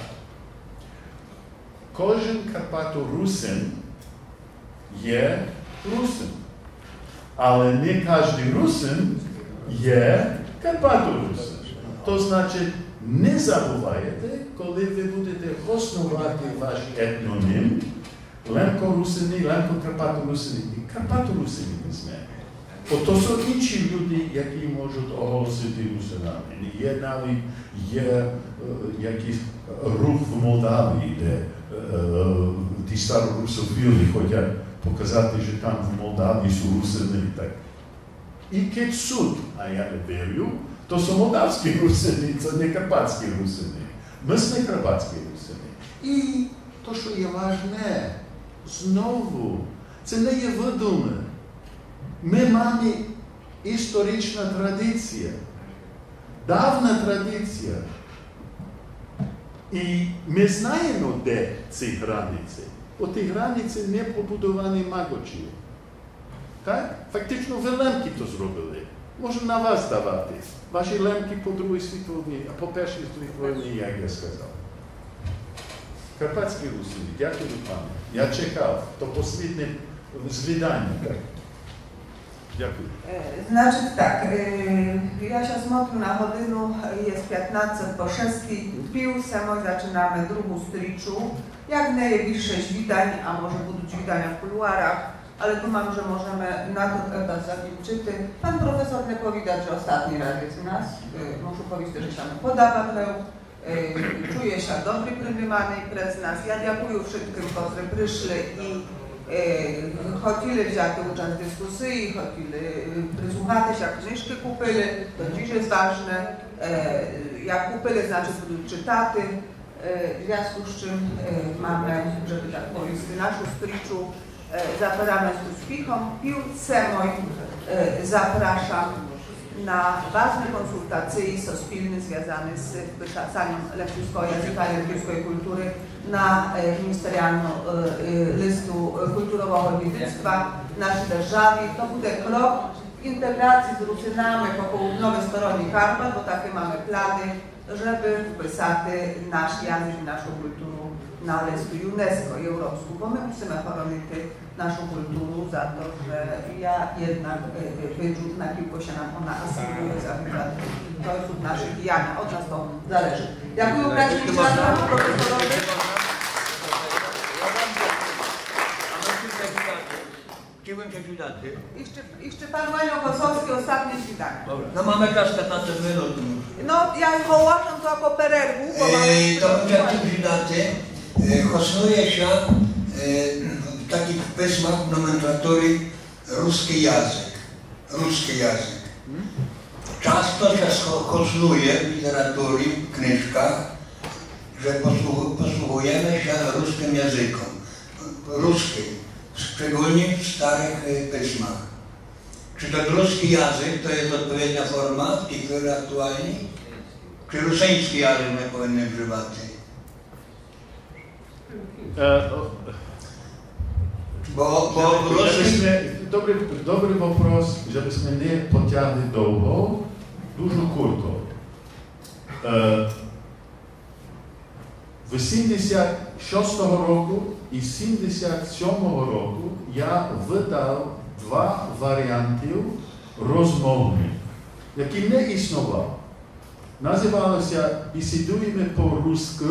кожен карпато-русин є русин. Але не кожен русин є карпато-русин. То значить, не забувайте, коли ви будете основати ваш етнонім, лемко-русини, лемко-карпато-русини і карпато-русини візьме. Ото są інші люди, які можуть оголосити русинами. Є навіть є якийсь рух в Молдавії, де ті старорусофіли хочуть показати, що там в Молдавії są русини. І keď суд, а я не вірю, то są молдавські русини, це не карпатські русини. Ми не карпатські русини. І то, що є важне, знову, це не є видуме. Ми маємо історична традиція, давна традиція. І ми знаємо, де ці границі. Оті границі не побудовані магочі. Так? Фактично ви лемки то зробили. Можемо на вас давати. Ваші лемки по Другій світовій, а по Першій світовій, як я сказав. Карпатські русини, дякую пане. Я чекав, то останнє звідання. Дякую. Значить так, ja się смотрю na godzinę, jest piętnaście po szóstej, pił samo zaczynamy drugą striczu. Jak najbliższe widać, a może będą widania w kuluarach, ale tu mam, że możemy na to etap zakończyć. Pan profesor nie powiedział, że ostatni raz jest u nas. Muszę powiedzieć, że się podawał. Czuję się dobry prymany przez nas. Ja dziękuję wszystkim, którzy przyszli i хотіли взяти участь в дискусії, хотіли прислухатися, книжки купили, то дуже важливо. Jak купили, значить будуть читати. W związku z czym mamy, żeby tak powiedzieć, naszą striczu zapraszamy z uśpiechą. Pił Semoj zapraszam na ważne konsultacje sospilne związane z wyszacaniem lepskiego języka i lepskiej kultury na ministerialną listu kulturowego dziedzictwa naszej держави. To będzie krok integracji z Rusynami po południowej stronie Karpat, bo takie mamy plany, żeby wpisać nasz język i naszą kulturę na listu UNESCO i europejską, bo my musimy chronić naszą kulturę za to, że ja jednak wyrzut na kilku się nam ona asymiluje za to jest od naszych jania, od nas to zależy. Dziękuję bardzo panu profesorowi. Jeszcze, jeszcze pan Łenio Kosowski, ostatnie zdanie. No mamy teraz piętnaście minut. No ja już ogłaszam to jako pererwu, bo mamy... To będzie widać, hosnuje się w takich pismach nomenklatury ruski język. Ruski język. Często się hosnuje w literaturze, w kniżkach, że posługujemy się ruskim językiem. Ruskim. Szczególnie w starych pismach. Czy to ruski język to jest odpowiednia forma w tej chwili aktualnej? Czy rusyński język my powinny używać? Bo, bo ruski... Dobry, dobry вопрос, żebyśmy nie pociągli długo, dużo krótko. W siedemdziesiątym szóstym roku i siedemdziesiątym siódmym roku ja wydał dwa warianty rozmowne, jakie nie istniały. Nazywało się Bisedujemy po rusku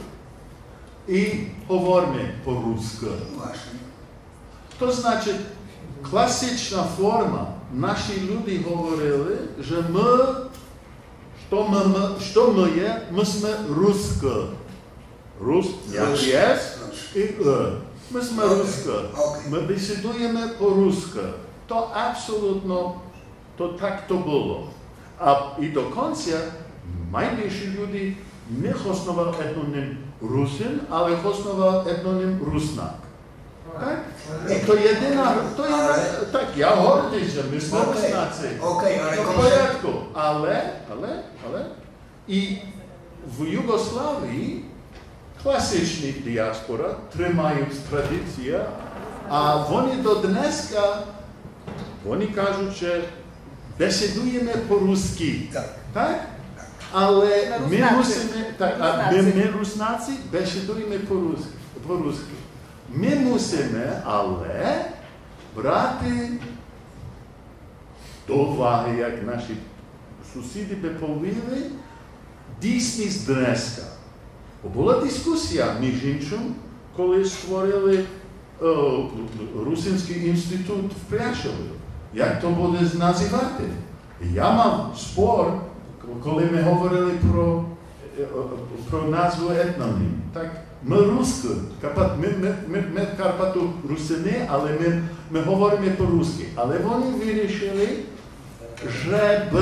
i Mówimy po rusku. To znaczy klasyczna forma. Nasi ludzie mówili, że my, что мы, что мы, myśmy ruscy. Rus, jak jest i e. Myśmy ruscy. My bisedujemy po rusku. To absolutnie, to tak to było. А і до кінця найбільше людей не основав етнонім русин, але основав етнонім руснак. Так? То єдина, то єдина, так, я гордий, що ми знову нації. Окей, але в порядку. Але, але, але, і в Югославії класичні діаспора тримають традицію, а вони до днеска, вони кажуть, що бесідуємо по-русски. Так? Але ми мусимо, так, а ми, ми руснаці, бесідуємо по-русски. по-русски. Ми мусимо, але, брати до уваги, як наші сусіди би повели, дійсність днеска. Була дискусія, між іншим, коли створили о, Русинський інститут в Пряшові. Як то буде називати? Я мав спор, коли ми говорили про, про назву етнонім. Так? Ми русські, ми, ми, ми, ми в Карпату русини, але ми, ми говоримо по-русски. Але вони вирішили, щоб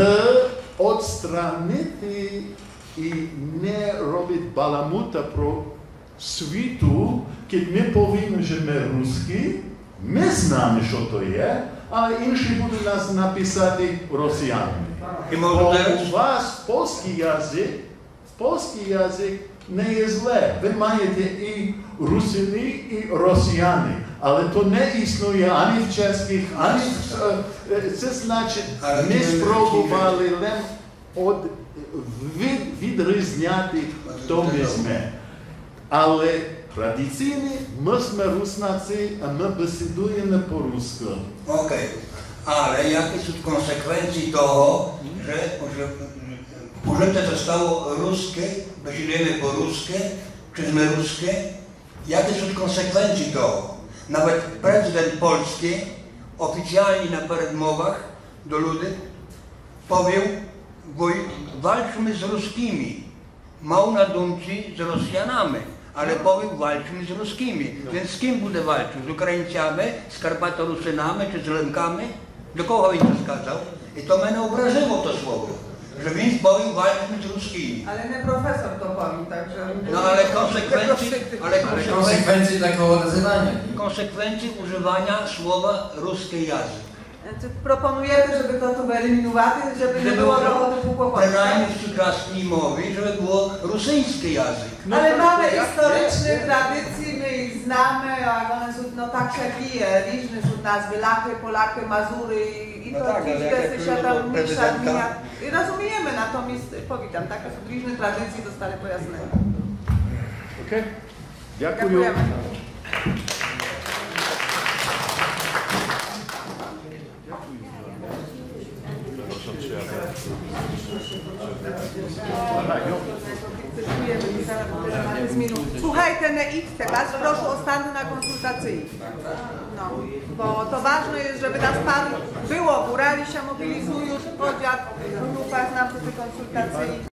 відстранити і не робити баламута про світу, коли ми повинні, що ми русські, ми знаємо, що то є, але інші будуть нас написати росіянами. Бо у вас польський язик, польський язик не є зле. Ви маєте і русини, і росіяни. Але то не існує ані в чеських, ані в... Це значить, ми спробували лише від, відрізняти, хто ми сме. Але традиційні, ми сме руснаці, а ми бесідуємо по-русски. Окей. Ale jakie są konsekwencje tego, że, że użyte zostało ruskie, besidujemy po ruskie, czy my ruskie? Jakie są konsekwencje tego? Nawet prezydent Polski oficjalnie na przedmowach do ludzi powiedział, walczmy z ruskimi. Mał na dumci z Rosjanami, ale powiedział, walczmy z ruskimi. Więc z kim będzie walczył? Z Ukraińcami, z Karpatorusynami czy z Lenkami? Do kogo він to сказав? І то мене ображило to słowo, że він powiedział walczmy z ruskimi. Ale nie profesor to powiedział, także... No ale konsekwencje, ale konsekwencje takiego nazywania. Konsekwencje używania słowa ruski język. Proponujemy, żeby to tu wyeliminować, żeby nie było tego typu kłopotów. Przynajmniej w współczesnej mowie, żeby było rosyjski język. No ale mamy historyczne tradycje, my ich znamy, a one są no tak się bije, różne są nazwy, Lachy, Polaky, Mazury i no to tak, gdzieś się tam mniejsza linia. I rozumiemy, natomiast powitam, takie są różne tradycje, zostały pojasnione. Okej, dziękuję. Dziękujemy. Słuchajcie, nie idźcie, was proszę o stan na konsultacji. No, bo to ważne jest, żeby nas pan było, górali się mobilizują, podział, grupa znam te konsultacje.